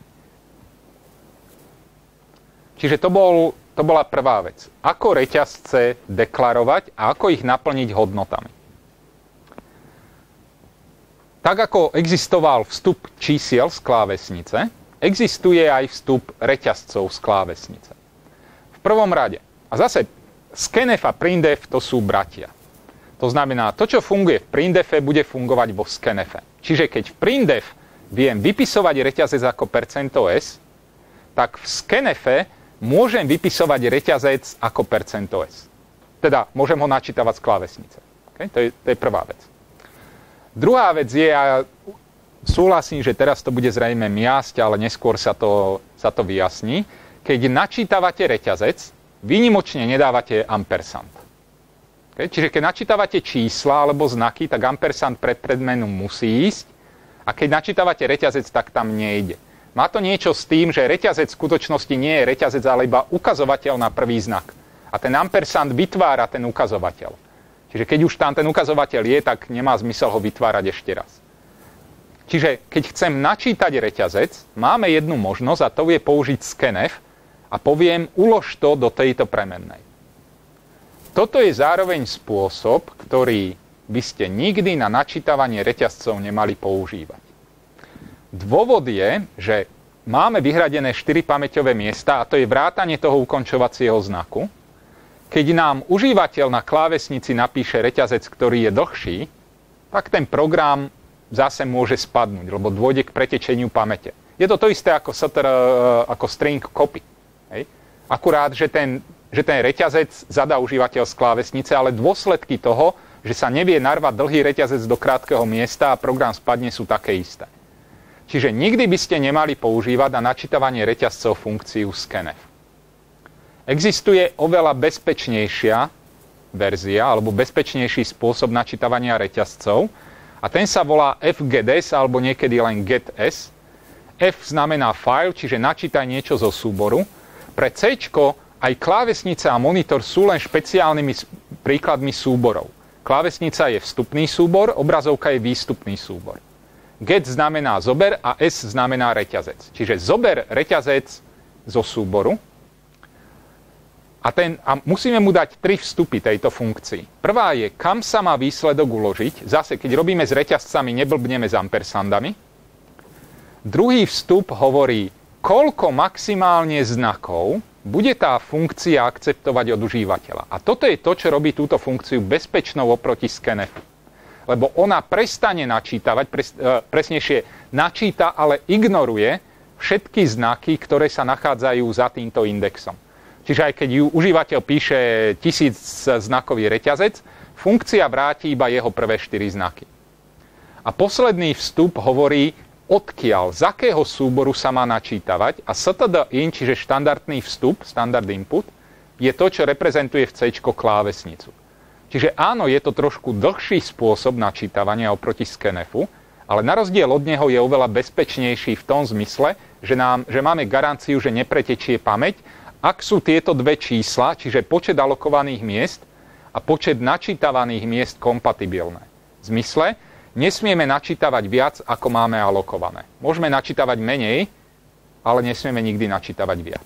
Čiže to, bol, to bola prvá vec. Ako reťazce deklarovať a ako ich naplniť hodnotami. Tak ako existoval vstup čísiel z klávesnice, existuje aj vstup reťazcov z klávesnice. V prvom rade. A zase scanf a printf to sú bratia. To znamená, to, čo funguje v printfe, bude fungovať vo scanfe. Čiže keď v printf viem vypisovať reťazec ako percento %s, tak v scanfe môžem vypisovať reťazec ako percento %s. Teda môžem ho načítavať z klávesnice. Okay? To je, to je prvá vec. Druhá vec je, a súhlasím, že teraz to bude zrejme miasť, ale neskôr sa to, sa to vyjasní, keď načítavate reťazec, výnimočne nedávate ampersand. Okay? Čiže keď načítavate čísla alebo znaky, tak ampersand pred predmenu musí ísť a keď načítavate reťazec, tak tam nejde. Má to niečo s tým, že reťazec v skutočnosti nie je reťazec, ale iba ukazovateľ na prvý znak. A ten ampersand vytvára ten ukazovateľ. Čiže keď už tam ten ukazovateľ je, tak nemá zmysel ho vytvárať ešte raz. Čiže keď chcem načítať reťazec, máme jednu možnosť a to je použiť scanf a poviem ulož to do tejto premennej. Toto je zároveň spôsob, ktorý by ste nikdy na načítavanie reťazcov nemali používať. Dôvod je, že máme vyhradené štyri pamäťové miesta a to je vrátanie toho ukončovacieho znaku. Keď nám užívateľ na klávesnici napíše reťazec, ktorý je dlhší, tak ten program zase môže spadnúť, lebo dôjde k pretečeniu pamäte. Je to to isté ako, str, ako string copy. Hej? Akurát, že ten, že ten reťazec zadá užívateľ z klávesnice, ale dôsledky toho, že sa nevie narvať dlhý reťazec do krátkeho miesta a program spadne, sú také isté. Čiže nikdy by ste nemali používať na načítavanie reťazcov funkciu scanf. Existuje oveľa bezpečnejšia verzia alebo bezpečnejší spôsob načítavania reťazcov a ten sa volá fgets alebo niekedy len gets. F znamená file, čiže načítaj niečo zo súboru. Pre C aj klávesnica a monitor sú len špeciálnymi príkladmi súborov. Klávesnica je vstupný súbor, obrazovka je výstupný súbor. Get znamená zober a S znamená reťazec. Čiže zober reťazec zo súboru a, ten, a musíme mu dať tri vstupy tejto funkcii. Prvá je, kam sa má výsledok uložiť. Zase, keď robíme s reťazcami, neblbneme s ampersandami. Druhý vstup hovorí, koľko maximálne znakov bude tá funkcia akceptovať od užívateľa. A toto je to, čo robí túto funkciu bezpečnou oproti skenefu. Lebo ona prestane načítavať, pres, e, presnejšie načíta, ale ignoruje všetky znaky, ktoré sa nachádzajú za týmto indexom. Čiže aj keď ju užívateľ píše tisíc znakový reťazec, funkcia vráti iba jeho prvé štyri znaky. A posledný vstup hovorí, odkiaľ, z akého súboru sa má načítavať a stdin, čiže štandardný vstup, standard input, je to, čo reprezentuje v C klávesnicu. Čiže áno, je to trošku dlhší spôsob načítavania oproti skenefu, ale na rozdiel od neho je oveľa bezpečnejší v tom zmysle, že, nám, že máme garanciu, že nepretečie pamäť, ak sú tieto dve čísla, čiže počet alokovaných miest a počet načítavaných miest kompatibilné. V zmysle, nesmieme načítavať viac, ako máme alokované. Môžeme načítavať menej, ale nesmieme nikdy načítavať viac.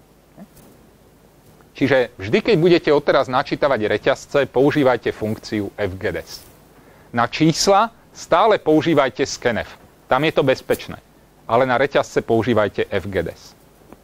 Čiže vždy, keď budete odteraz načítavať reťazce, používajte funkciu fgdes. Na čísla stále používajte scanf. Tam je to bezpečné. Ale na reťazce používajte fgdes.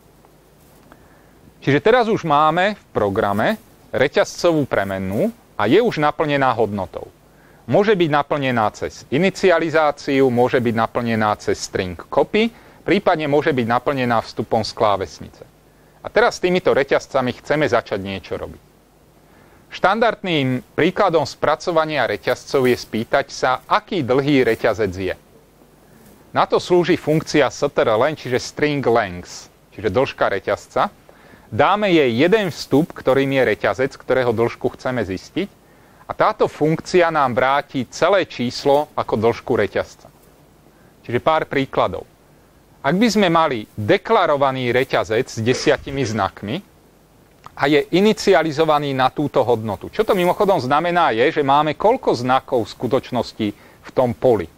Čiže teraz už máme v programe reťazcovú premennú a je už naplnená hodnotou. Môže byť naplnená cez inicializáciu, môže byť naplnená cez string copy, prípadne môže byť naplnená vstupom z klávesnice. A teraz s týmito reťazcami chceme začať niečo robiť. Štandardným príkladom spracovania reťazcov je spýtať sa, aký dlhý reťazec je. Na to slúži funkcia strlen, čiže string length, čiže dĺžka reťazca. Dáme jej jeden vstup, ktorým je reťazec, ktorého dĺžku chceme zistiť. A táto funkcia nám vráti celé číslo ako dĺžku reťazca. Čiže pár príkladov. Ak by sme mali deklarovaný reťazec s desiatimi znakmi a je inicializovaný na túto hodnotu. Čo to mimochodom znamená je, že máme koľko znakov v skutočnosti v tom poli.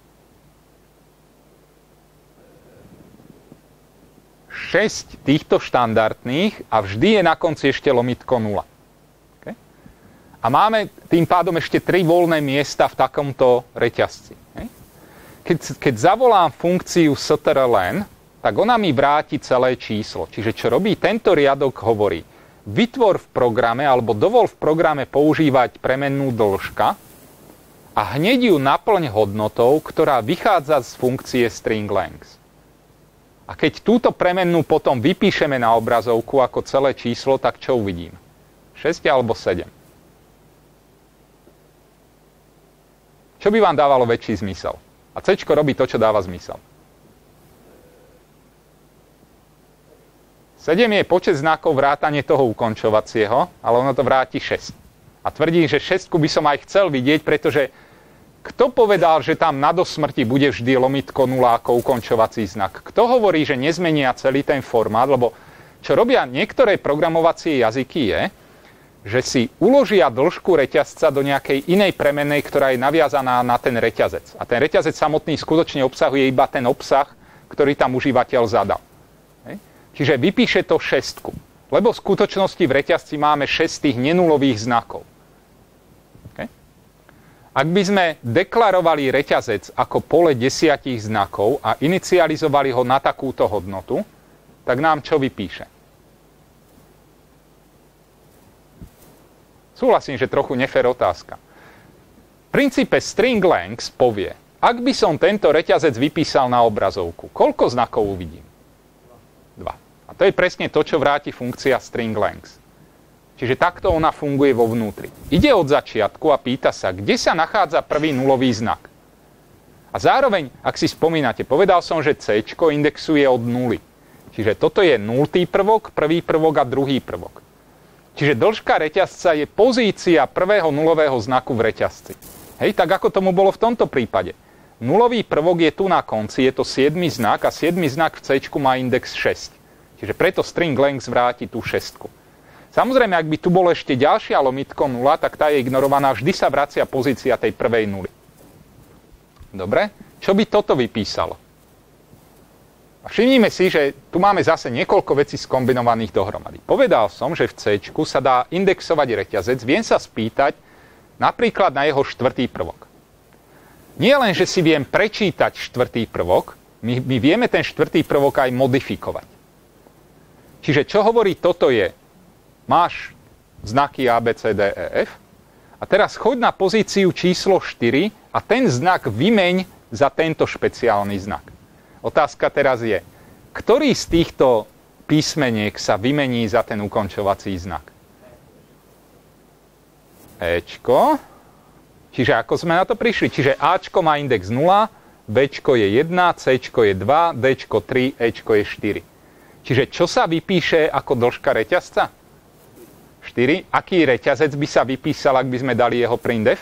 šesť týchto štandardných a vždy je na konci ešte lomitko nula. A máme tým pádom ešte tri voľné miesta v takomto reťazci. Keď, keď zavolám funkciu strlen, tak ona mi vráti celé číslo. Čiže čo robí tento riadok, hovorí, vytvor v programe alebo dovol v programe používať premennú dĺžka a hneď ju naplň hodnotou, ktorá vychádza z funkcie string length. A keď túto premennú potom vypíšeme na obrazovku ako celé číslo, tak čo uvidím? šesť alebo sedem. Čo by vám dávalo väčší zmysel? A C robí to, čo dáva zmysel. sedem je počet znakov vrátane toho ukončovacieho, ale ono to vráti šesť. A tvrdí, že šesť by som aj chcel vidieť, pretože kto povedal, že tam na dosmrti bude vždy lomitko nula ako ukončovací znak? Kto hovorí, že nezmenia celý ten formát? Lebo čo robia niektoré programovacie jazyky je, že si uložia dĺžku reťazca do nejakej inej premennej, ktorá je naviazaná na ten reťazec. A ten reťazec samotný skutočne obsahuje iba ten obsah, ktorý tam užívateľ zadal. Hej. Čiže vypíše to šestku. Lebo v skutočnosti v reťazci máme šesť tých nenulových znakov. Hej. Ak by sme deklarovali reťazec ako pole desiatich znakov a inicializovali ho na takúto hodnotu, tak nám čo vypíše? Súhlasím, že trochu nefér otázka. V princípe string length povie, ak by som tento reťazec vypísal na obrazovku, koľko znakov uvidím? Dva. A to je presne to, čo vráti funkcia string length. Čiže takto ona funguje vo vnútri. Ide od začiatku a pýta sa, kde sa nachádza prvý nulový znak. A zároveň, ak si spomínate, povedal som, že C indexuje od nuly. Čiže toto je nultý prvok, prvý prvok a druhý prvok. Čiže dĺžka reťazca je pozícia prvého nulového znaku v reťazci. Hej, tak ako tomu bolo v tomto prípade. Nulový prvok je tu na konci, je to siedmy znak a siedmy znak v C má index šesť. Čiže preto string length vráti tú šestku. Samozrejme, ak by tu bolo ešte ďalšia lomitko nula, tak tá je ignorovaná. Vždy sa vracia pozícia tej prvej nuly. Dobre? Čo by toto vypísalo? A všimnime si, že tu máme zase niekoľko vecí skombinovaných dohromady. Povedal som, že v C sa dá indexovať reťazec. Viem sa spýtať napríklad na jeho štvrtý prvok. Nie len, že si viem prečítať štvrtý prvok, my, my vieme ten štvrtý prvok aj modifikovať. Čiže čo hovorí toto je? Máš znaky A, B, C, D, E, F a teraz choď na pozíciu číslo štyri a ten znak vymeň za tento špeciálny znak. Otázka teraz je, ktorý z týchto písmeniek sa vymení za ten ukončovací znak? Ečko. Čiže ako sme na to prišli? Čiže Ačko má index nula, Bčko je jeden, Cčko je dva, Dčko tri, Ečko je štyri. Čiže čo sa vypíše ako dĺžka reťazca? štyri. Aký reťazec by sa vypísal, ak by sme dali jeho printf?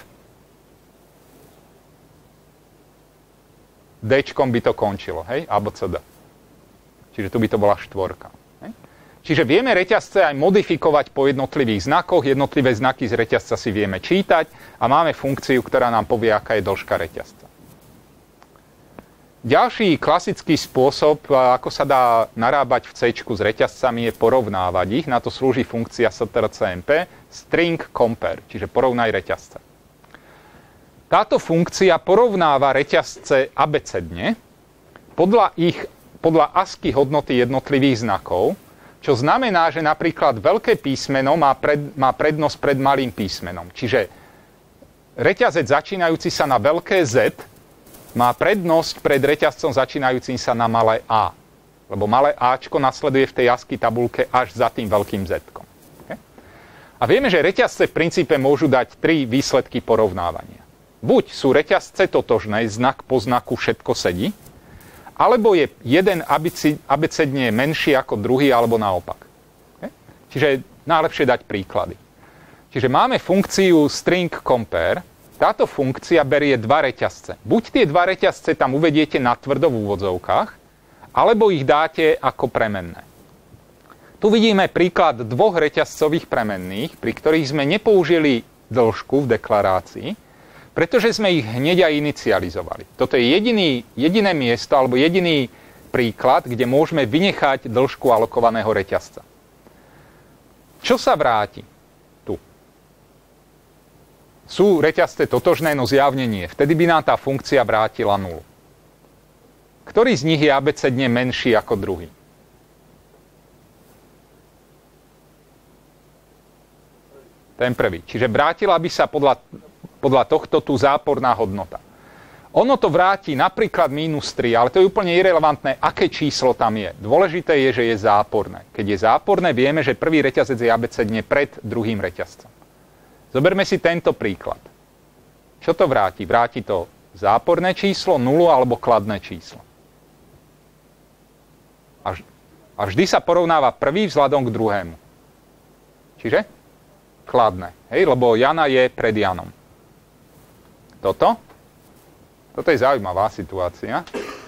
Dčkom by to končilo, hej? A B C D. Čiže tu by to bola štvorka. Hej? Čiže vieme reťazce aj modifikovať po jednotlivých znakoch. Jednotlivé znaky z reťazca si vieme čítať a máme funkciu, ktorá nám povie, aká je dĺžka reťazca. Ďalší klasický spôsob, ako sa dá narábať v C s reťazcami, je porovnávať ich. Na to slúži funkcia strcmp, string compare, čiže porovnaj reťazce. Táto funkcia porovnáva reťazce abecedne podľa, ich, podľa ASCII hodnoty jednotlivých znakov, čo znamená, že napríklad veľké písmeno má, pred, má prednosť pred malým písmenom. Čiže reťazec začínajúci sa na veľké Z má prednosť pred reťazcom začínajúcim sa na malé A. Lebo malé Ačko nasleduje v tej ASCII tabulke až za tým veľkým Z-kom. Okay? A vieme, že reťazce v princípe môžu dať tri výsledky porovnávania. Buď sú reťazce totožné, znak po znaku všetko sedí, alebo je jeden abecedne menší ako druhý, alebo naopak. Okay? Čiže najlepšie dať príklady. Čiže máme funkciu string compare. Táto funkcia berie dva reťazce. Buď tie dva reťazce tam uvediete natvrdo v úvodzovkách, alebo ich dáte ako premenné. Tu vidíme príklad dvoch reťazcových premenných, pri ktorých sme nepoužili dĺžku v deklarácii, pretože sme ich hneď aj inicializovali. Toto je jediný, jediné miesto alebo jediný príklad, kde môžeme vynechať dĺžku alokovaného reťazca. Čo sa vráti? Sú reťazce totožné, no zjavne nie. Vtedy by nám tá funkcia vrátila nulu. Ktorý z nich je abecedne menší ako druhý? Ten prvý. Čiže vrátila by sa podľa, podľa tohto tu záporná hodnota. Ono to vráti napríklad mínus tri, ale to je úplne irelevantné, aké číslo tam je. Dôležité je, že je záporné. Keď je záporné, vieme, že prvý reťazec je abecedne pred druhým reťazcom. Zoberme si tento príklad. Čo to vráti? Vráti to záporné číslo, nulu alebo kladné číslo. A, a vždy sa porovnáva prvý vzhľadom k druhému. Čiže kladné. Hej, lebo Jana je pred Janom. Toto? Toto je zaujímavá situácia.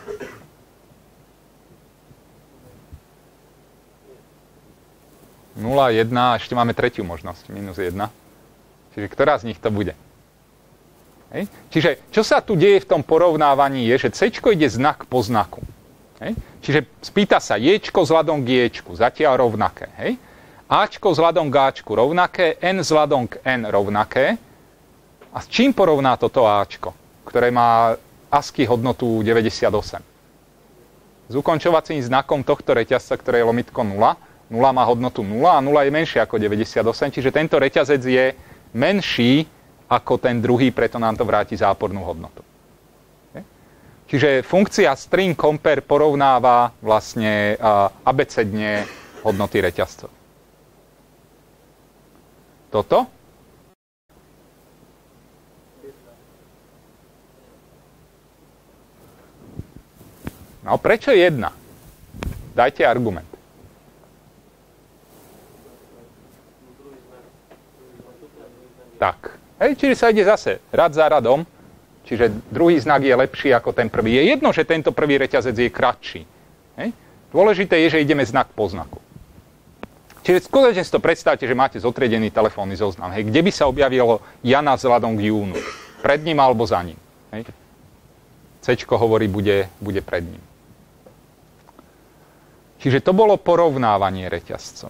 nula, jeden, ešte máme tretiu možnosť, minus jeden. Čiže ktorá z nich to bude? Hej. Čiže čo sa tu deje v tom porovnávaní je, že C ide znak po znaku. Hej. Čiže spýta sa Jčko vzhľadom k Jčku, zatiaľ rovnaké. Hej. Ačko vzhľadom k Ačku rovnaké, N vzhľadom k N rovnaké. A s čím porovná toto Ačko, ktoré má ASCII hodnotu deväťdesiatosem? S ukončovacím znakom tohto reťazca, ktoré je lomitko nula. nula má hodnotu nula a nula je menšie ako deväťdesiatosem, čiže tento reťazec je menší ako ten druhý, preto nám to vráti zápornú hodnotu. Okay? Čiže funkcia string compare porovnáva vlastne uh, abecedne hodnoty reťazcov. Toto? No prečo jedna? Dajte argument. Tak. Hej, čiže sa ide zase rad za radom, čiže druhý znak je lepší ako ten prvý. Je jedno, že tento prvý reťazec je kratší. Hej. Dôležité je, že ideme znak po znaku. Čiže skutočne si to predstavte, že máte zotriedený telefónny zoznam, hej, kde by sa objavilo Jana vzhľadom k Júnu. Pred ním alebo za ním. Hej. Cčko hovorí, bude, bude pred ním. Čiže to bolo porovnávanie reťazcov.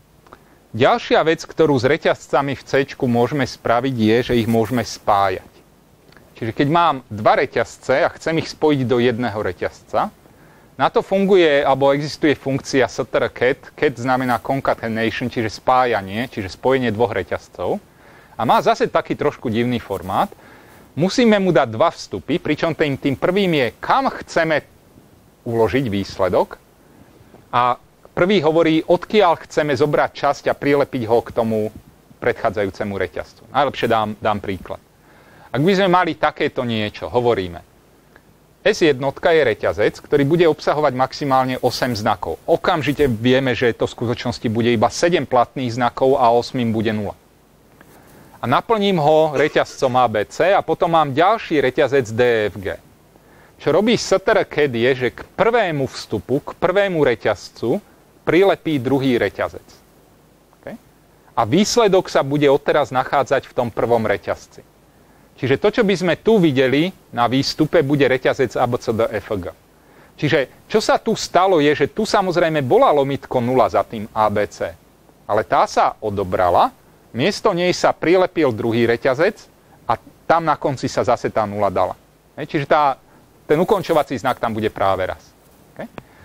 Ďalšia vec, ktorú s reťazcami v Cčku môžeme spraviť, je, že ich môžeme spájať. Čiže keď mám dva reťazce a chcem ich spojiť do jedného reťazca, na to funguje, alebo existuje funkcia strcat. Cat znamená concatenation, čiže spájanie, čiže spojenie dvoch reťazcov. A má zase taký trošku divný formát. Musíme mu dať dva vstupy, pričom tým, tým prvým je, kam chceme uložiť výsledok. A prvý hovorí, odkiaľ chceme zobrať časť a prilepiť ho k tomu predchádzajúcemu reťazcu. Najlepšie dám, dám príklad. Ak by sme mali takéto niečo, hovoríme, es jedna je reťazec, ktorý bude obsahovať maximálne osem znakov. Okamžite vieme, že to v skutočnosti bude iba sedem platných znakov a osem bude nula. A naplním ho reťazcom á bé cé a potom mám ďalší reťazec dé ef gé. Čo robí strcat je, že k prvému vstupu, k prvému reťazcu prilepí druhý reťazec. Okay? A výsledok sa bude odteraz nachádzať v tom prvom reťazci. Čiže to, čo by sme tu videli na výstupe, bude reťazec á bé cé dé ef gé. Čiže čo sa tu stalo je, že tu samozrejme bola lomitko nula za tým á bé cé. Ale tá sa odobrala, miesto nej sa prilepil druhý reťazec a tam na konci sa zase tá nula dala. Hej, čiže tá, ten ukončovací znak tam bude práve raz. Okay?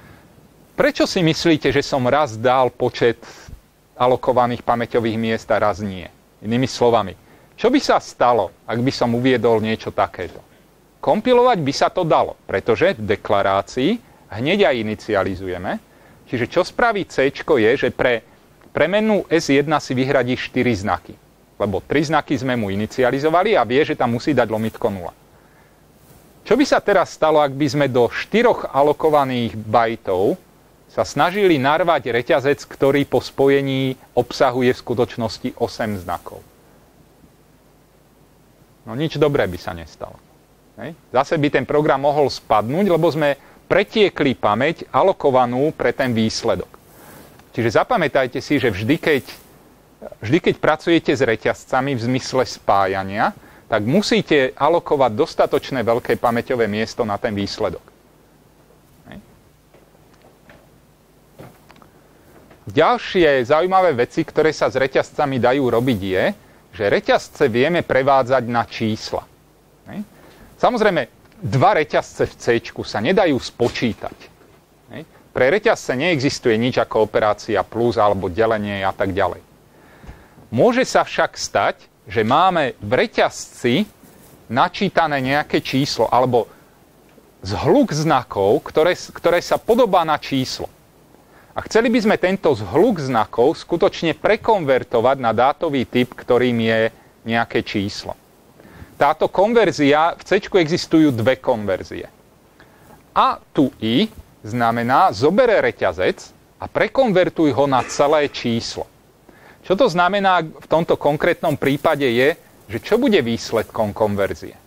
Prečo si myslíte, že som raz dal počet alokovaných pamäťových miest a raz nie? Inými slovami, čo by sa stalo, ak by som uviedol niečo takéto? Kompilovať by sa to dalo, pretože v deklarácii hneď aj inicializujeme. Čiže čo spraví C je, že pre premennú es jedna si vyhradí štyri znaky. Lebo tri znaky sme mu inicializovali a vie, že tam musí dať lomitko nula. Čo by sa teraz stalo, ak by sme do štyroch alokovaných bajtov sa snažili narvať reťazec, ktorý po spojení obsahuje v skutočnosti osem znakov? No nič dobré by sa nestalo. Hej. Zase by ten program mohol spadnúť, lebo sme pretiekli pamäť alokovanú pre ten výsledok. Čiže zapamätajte si, že vždy keď, vždy, keď pracujete s reťazcami v zmysle spájania, tak musíte alokovať dostatočné veľké pamäťové miesto na ten výsledok. Hej. Ďalšie zaujímavé veci, ktoré sa s reťazcami dajú robiť, je, že reťazce vieme prevádzať na čísla. Hej. Samozrejme, dva reťazce v C sa nedajú spočítať. Hej. Pre reťazce neexistuje nič ako operácia plus alebo delenie a tak ďalej. Môže sa však stať, že máme v reťazci načítané nejaké číslo alebo zhluk znakov, ktoré, ktoré sa podobá na číslo. A chceli by sme tento zhluk znakov skutočne prekonvertovať na dátový typ, ktorým je nejaké číslo. Táto konverzia, v C existujú dve konverzie. A tu I znamená, zobere reťazec a prekonvertuj ho na celé číslo. Čo to znamená v tomto konkrétnom prípade je, že čo bude výsledkom konverzie?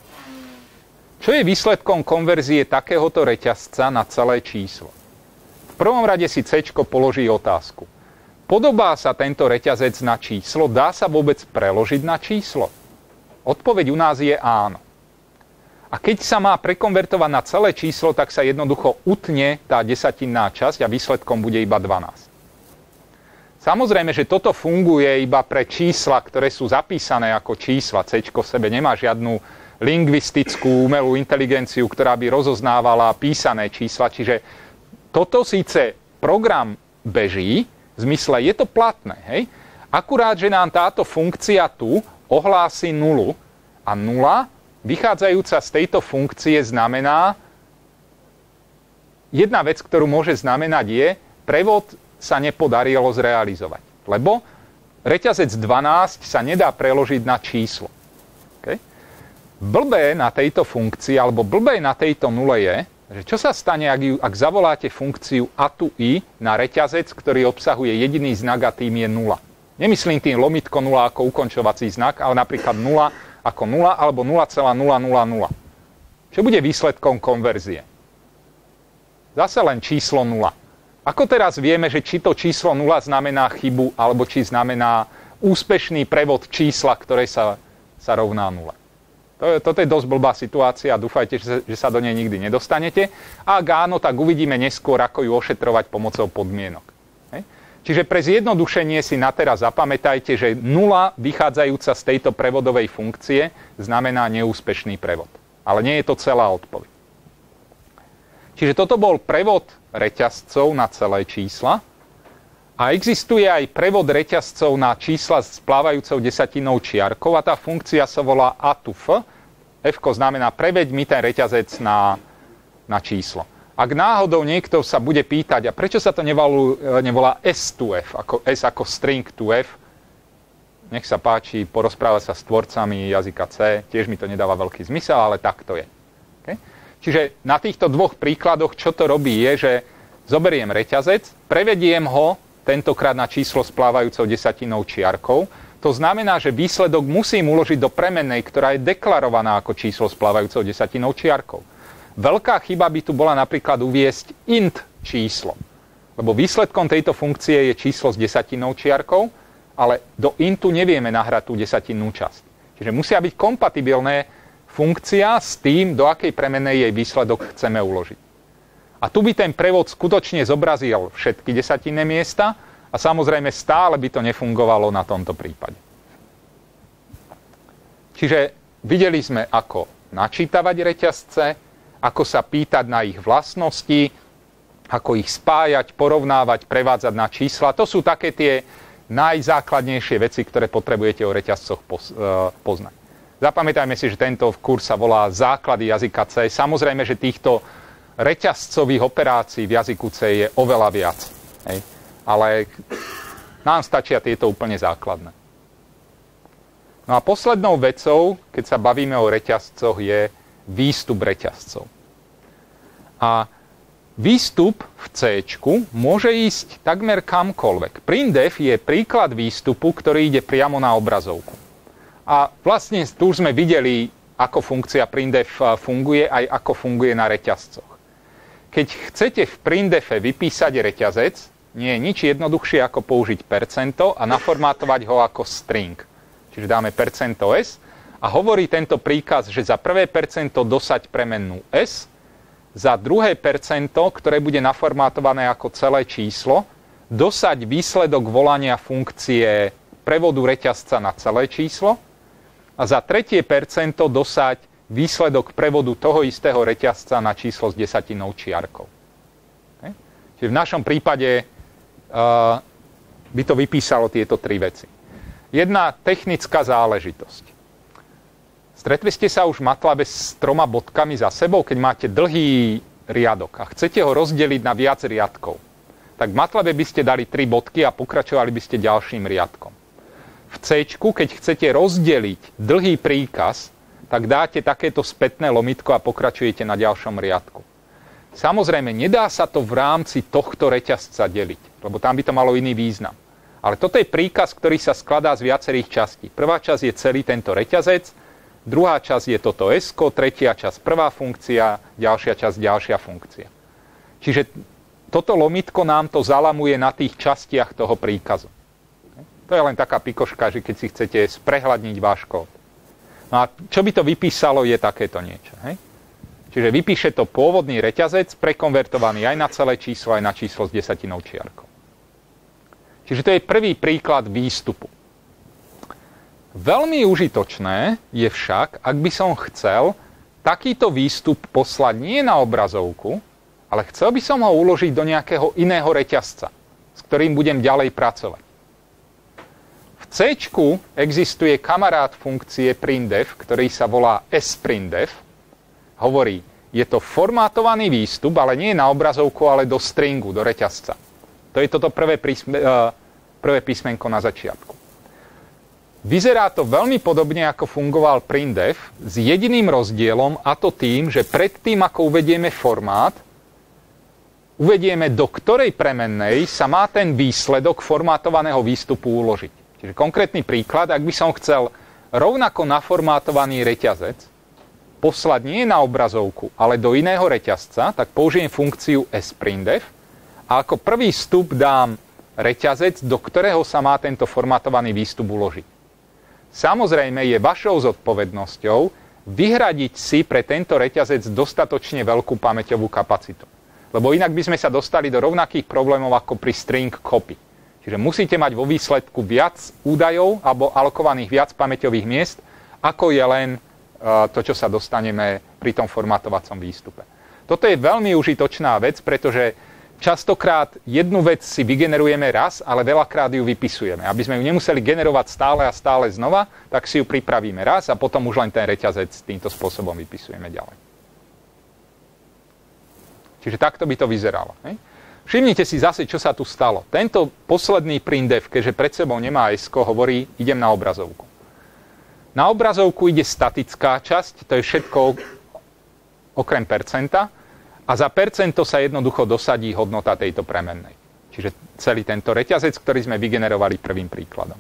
Čo je výsledkom konverzie takéhoto reťazca na celé číslo? V prvom rade si C položí otázku. Podobá sa tento reťazec na číslo? Dá sa vôbec preložiť na číslo? Odpoveď u nás je áno. A keď sa má prekonvertovať na celé číslo, tak sa jednoducho utne tá desatinná časť a výsledkom bude iba dvanásť. Samozrejme, že toto funguje iba pre čísla, ktoré sú zapísané ako čísla. C v sebe nemá žiadnu lingvistickú umelú inteligenciu, ktorá by rozoznávala písané čísla, čiže toto síce program beží, v zmysle je to platné, hej? Akurát, že nám táto funkcia tu ohlási nulu a nula, vychádzajúca z tejto funkcie, znamená, jedna vec, ktorú môže znamenať je, prevod sa nepodarilo zrealizovať, lebo reťazec dvanásť sa nedá preložiť na číslo. Okay? Blbé na tejto funkcii, alebo blbé na tejto nule je, že čo sa stane, ak, ju, ak zavoláte funkciu a tu i na reťazec, ktorý obsahuje jediný znak a tým je nula. Nemyslím tým lomitko nula ako ukončovací znak, ale napríklad nula ako nula alebo nula celá nula nula nula. Čo bude výsledkom konverzie? Zase len číslo nula. Ako teraz vieme, že či to číslo nula znamená chybu, alebo či znamená úspešný prevod čísla, ktoré sa, sa rovná nule? To je, toto je dosť blbá situácia a dúfajte, že sa, že sa do nej nikdy nedostanete. A ak áno, tak uvidíme neskôr, ako ju ošetrovať pomocou podmienok. Hej. Čiže pre zjednodušenie si na teraz zapamätajte, že nula vychádzajúca z tejto prevodovej funkcie znamená neúspešný prevod. Ale nie je to celá odpoveď. Čiže toto bol prevod reťazcov na celé čísla. A existuje aj prevod reťazcov na čísla s plávajúcou desatinou čiarkou a tá funkcia sa volá a to f. F-ko znamená preveď mi ten reťazec na, na číslo. Ak náhodou niekto sa bude pýtať, a prečo sa to nevolá, nevolá S to F, ako S ako string to F, nech sa páči, porozprávať sa s tvorcami jazyka C, tiež mi to nedáva veľký zmysel, ale tak to je. Okay? Čiže na týchto dvoch príkladoch, čo to robí, je, že zoberiem reťazec, prevediem ho tentokrát na číslo s plávajúcou desatinou čiarkou. To znamená, že výsledok musím uložiť do premennej, ktorá je deklarovaná ako číslo s plávajúcou desatinou čiarkou. Veľká chyba by tu bola napríklad uviesť int číslo. Lebo výsledkom tejto funkcie je číslo s desatinou čiarkou, ale do intu nevieme nahrať tú desatinnú časť. Čiže musia byť kompatibilné funkcia s tým, do akej premennej jej výsledok chceme uložiť. A tu by ten prevod skutočne zobrazil všetky desatinné miesta a samozrejme stále by to nefungovalo na tomto prípade. Čiže videli sme, ako načítavať reťazce, ako sa pýtať na ich vlastnosti, ako ich spájať, porovnávať, prevádzať na čísla. To sú také tie najzákladnejšie veci, ktoré potrebujete o reťazcoch poznať. Zapamätajme si, že tento kurz sa volá Základy jazyka C. Samozrejme, že týchto reťazcových operácií v jazyku C je oveľa viac. Hej. Ale nám stačia tieto úplne základné. No a poslednou vecou, keď sa bavíme o reťazcoch, je výstup reťazcov. A výstup v C môže ísť takmer kamkoľvek. Printf je príklad výstupu, ktorý ide priamo na obrazovku. A vlastne tu sme videli, ako funkcia printf funguje, aj ako funguje na reťazcoch. Keď chcete v printfe vypísať reťazec, nie je nič jednoduchšie ako použiť percento a naformátovať ho ako string. Čiže dáme percento s a hovorí tento príkaz, že za prvé percento dosaď premennú s, za druhé percento, ktoré bude naformátované ako celé číslo, dosaď výsledok volania funkcie prevodu reťazca na celé číslo a za tretie percento dosaď výsledok prevodu toho istého reťazca na číslo s desatinou čiarkou. Okay? Čiže v našom prípade uh, by to vypísalo tieto tri veci. Jedna technická záležitosť. Stretli ste sa už v MATLABe s troma bodkami za sebou, keď máte dlhý riadok a chcete ho rozdeliť na viac riadkov. Tak v MATLABe by ste dali tri bodky a pokračovali by ste ďalším riadkom. V C, keď chcete rozdeliť dlhý príkaz, tak dáte takéto spätné lomitko a pokračujete na ďalšom riadku. Samozrejme, nedá sa to v rámci tohto reťazca deliť, lebo tam by to malo iný význam. Ale toto je príkaz, ktorý sa skladá z viacerých častí. Prvá časť je celý tento reťazec, druhá časť je toto S-ko, tretia časť prvá funkcia, ďalšia časť ďalšia funkcia. Čiže toto lomitko nám to zalamuje na tých častiach toho príkazu. To je len taká pikoška, že keď si chcete sprehľadniť váš kód. No a čo by to vypísalo, je takéto niečo. Hej? Čiže vypíše to pôvodný reťazec, prekonvertovaný aj na celé číslo, aj na číslo s desatinou čiarkou. Čiže to je prvý príklad výstupu. Veľmi užitočné je však, ak by som chcel takýto výstup poslať nie na obrazovku, ale chcel by som ho uložiť do nejakého iného reťazca, s ktorým budem ďalej pracovať. V C existuje kamarát funkcie printf, ktorý sa volá sprintf. Hovorí, je to formátovaný výstup, ale nie na obrazovku, ale do stringu, do reťazca. To je toto prvé, písme, prvé písmenko na začiatku. Vyzerá to veľmi podobne, ako fungoval printf, s jediným rozdielom, a to tým, že predtým, ako uvedieme formát, uvedieme, do ktorej premennej sa má ten výsledok formátovaného výstupu uložiť. Čiže konkrétny príklad, ak by som chcel rovnako naformátovaný reťazec poslať nie na obrazovku, ale do iného reťazca, tak použijem funkciu sprintf a ako prvý vstup dám reťazec, do ktorého sa má tento formatovaný výstup uložiť. Samozrejme je vašou zodpovednosťou vyhradiť si pre tento reťazec dostatočne veľkú pamäťovú kapacitu. Lebo inak by sme sa dostali do rovnakých problémov ako pri string copy. Čiže musíte mať vo výsledku viac údajov alebo alokovaných viac pamäťových miest, ako je len uh, to, čo sa dostaneme pri tom formatovacom výstupe. Toto je veľmi užitočná vec, pretože častokrát jednu vec si vygenerujeme raz, ale veľakrát ju vypisujeme. Aby sme ju nemuseli generovať stále a stále znova, tak si ju pripravíme raz a potom už len ten reťazec týmto spôsobom vypisujeme ďalej. Čiže takto by to vyzeralo. Ne? Všimnite si zase, čo sa tu stalo. Tento posledný printf, keďže pred sebou nemá esko, hovorí, idem na obrazovku. Na obrazovku ide statická časť, to je všetko okrem percenta, a za percento sa jednoducho dosadí hodnota tejto premennej. Čiže celý tento reťazec, ktorý sme vygenerovali prvým príkladom.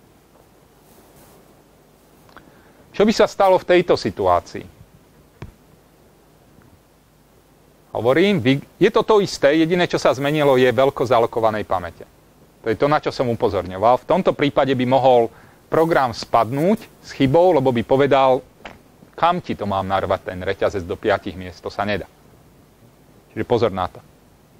Čo by sa stalo v tejto situácii? Hovorím, je to to isté, jediné, čo sa zmenilo, je veľkosť alokovanej pamäte. To je to, na čo som upozorňoval. V tomto prípade by mohol program spadnúť s chybou, lebo by povedal, kam ti to mám narvať ten reťazec do piatich miest, to sa nedá. Čiže pozor na to.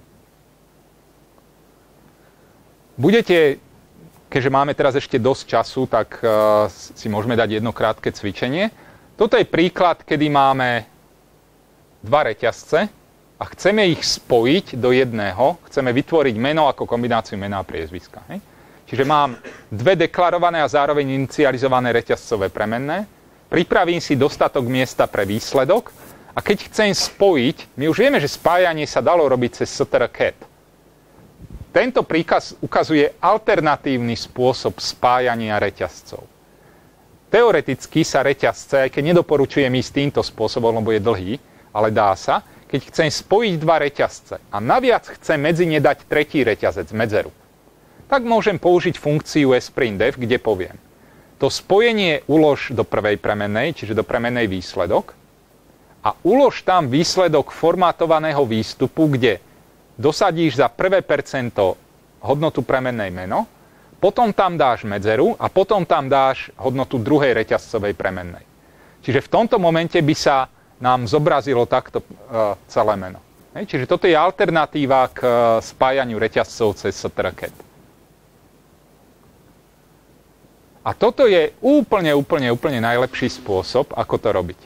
Budete, keďže máme teraz ešte dosť času, tak uh, si môžeme dať jedno krátke cvičenie. Toto je príklad, kedy máme dva reťazce, a chceme ich spojiť do jedného, chceme vytvoriť meno ako kombináciu mena a priezviska. Hej? Čiže mám dve deklarované a zároveň inicializované reťazcové premenné, pripravím si dostatok miesta pre výsledok a keď chcem spojiť, my už vieme, že spájanie sa dalo robiť cez strcat. Tento príkaz ukazuje alternatívny spôsob spájania reťazcov. Teoreticky sa reťazce, aj keď nedoporučujem ísť týmto spôsobom, lebo je dlhý, ale dá sa, keď chcem spojiť dva reťazce a naviac chcem medzi ne dať tretí reťazec, medzeru, tak môžem použiť funkciu sprintf, kde poviem, to spojenie ulož do prvej premennej, čiže do premennej výsledok, a ulož tam výsledok formatovaného výstupu, kde dosadíš za prvé percento hodnotu premennej meno, potom tam dáš medzeru a potom tam dáš hodnotu druhej reťazcovej premennej. Čiže v tomto momente by sa nám zobrazilo takto uh, celé meno. Hej, čiže toto je alternatíva k uh, spájaniu reťazcov cez strcat. A toto je úplne, úplne, úplne najlepší spôsob, ako to robiť.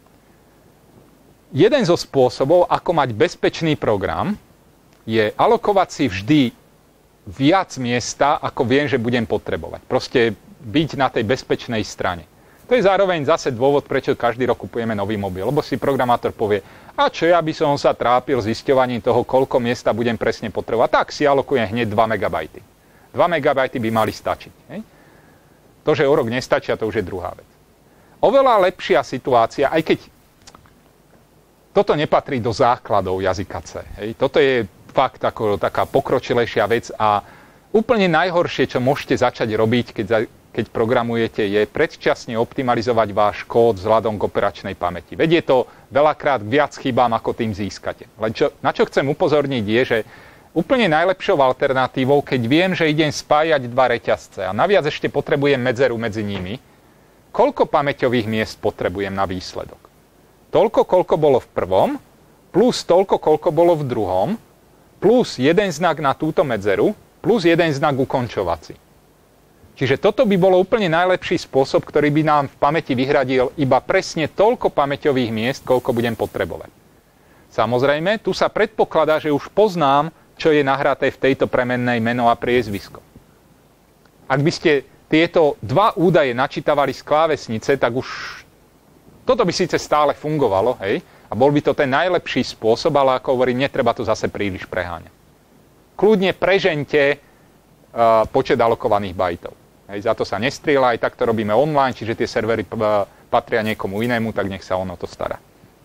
Jeden zo spôsobov, ako mať bezpečný program, je alokovať si vždy viac miesta, ako viem, že budem potrebovať. Proste byť na tej bezpečnej strane. To je zároveň zase dôvod, prečo každý rok kupujeme nový mobil. Lebo si programátor povie, a čo ja by som sa trápil zisťovaním toho, koľko miesta budem presne potrebovať. Tak si alokujem hneď dva megabajty. dva megabajty by mali stačiť. Hej? To, že o rok nestačia, to už je druhá vec. Oveľa lepšia situácia, aj keď toto nepatrí do základov jazyka C. Hej? Toto je fakt ako, taká pokročilejšia vec a úplne najhoršie, čo môžete začať robiť, keď za keď programujete, je predčasne optimalizovať váš kód vzhľadom k operačnej pamäti. Veď je to veľakrát viac chybám, ako tým získate. Len čo, na čo chcem upozorniť je, že úplne najlepšou alternatívou, keď viem, že idem spájať dva reťazce a naviac ešte potrebujem medzeru medzi nimi, koľko pamäťových miest potrebujem na výsledok? Toľko, koľko bolo v prvom, plus toľko, koľko bolo v druhom, plus jeden znak na túto medzeru, plus jeden znak ukončovací. Čiže toto by bolo úplne najlepší spôsob, ktorý by nám v pamäti vyhradil iba presne toľko pamäťových miest, koľko budem potrebovať. Samozrejme, tu sa predpokladá, že už poznám, čo je nahraté v tejto premennej meno a priezvisko. Ak by ste tieto dva údaje načítavali z klávesnice, tak už toto by síce stále fungovalo, hej? A bol by to ten najlepší spôsob, ale ako hovorím, netreba to zase príliš preháňať. Kľudne prežeňte uh, počet alokovaných bajtov. Hej, za to sa nestrieľa, aj tak to robíme online, čiže tie servery patria niekomu inému, tak nech sa ono to stará.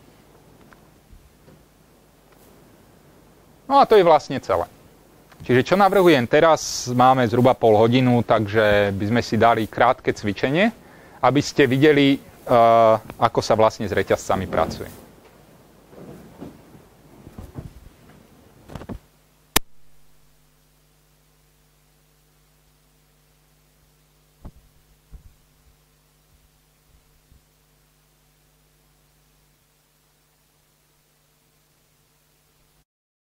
No a to je vlastne celé. Čiže čo navrhujem teraz, máme zhruba pol hodinu, takže by sme si dali krátke cvičenie, aby ste videli, uh, ako sa vlastne s reťazcami pracuje.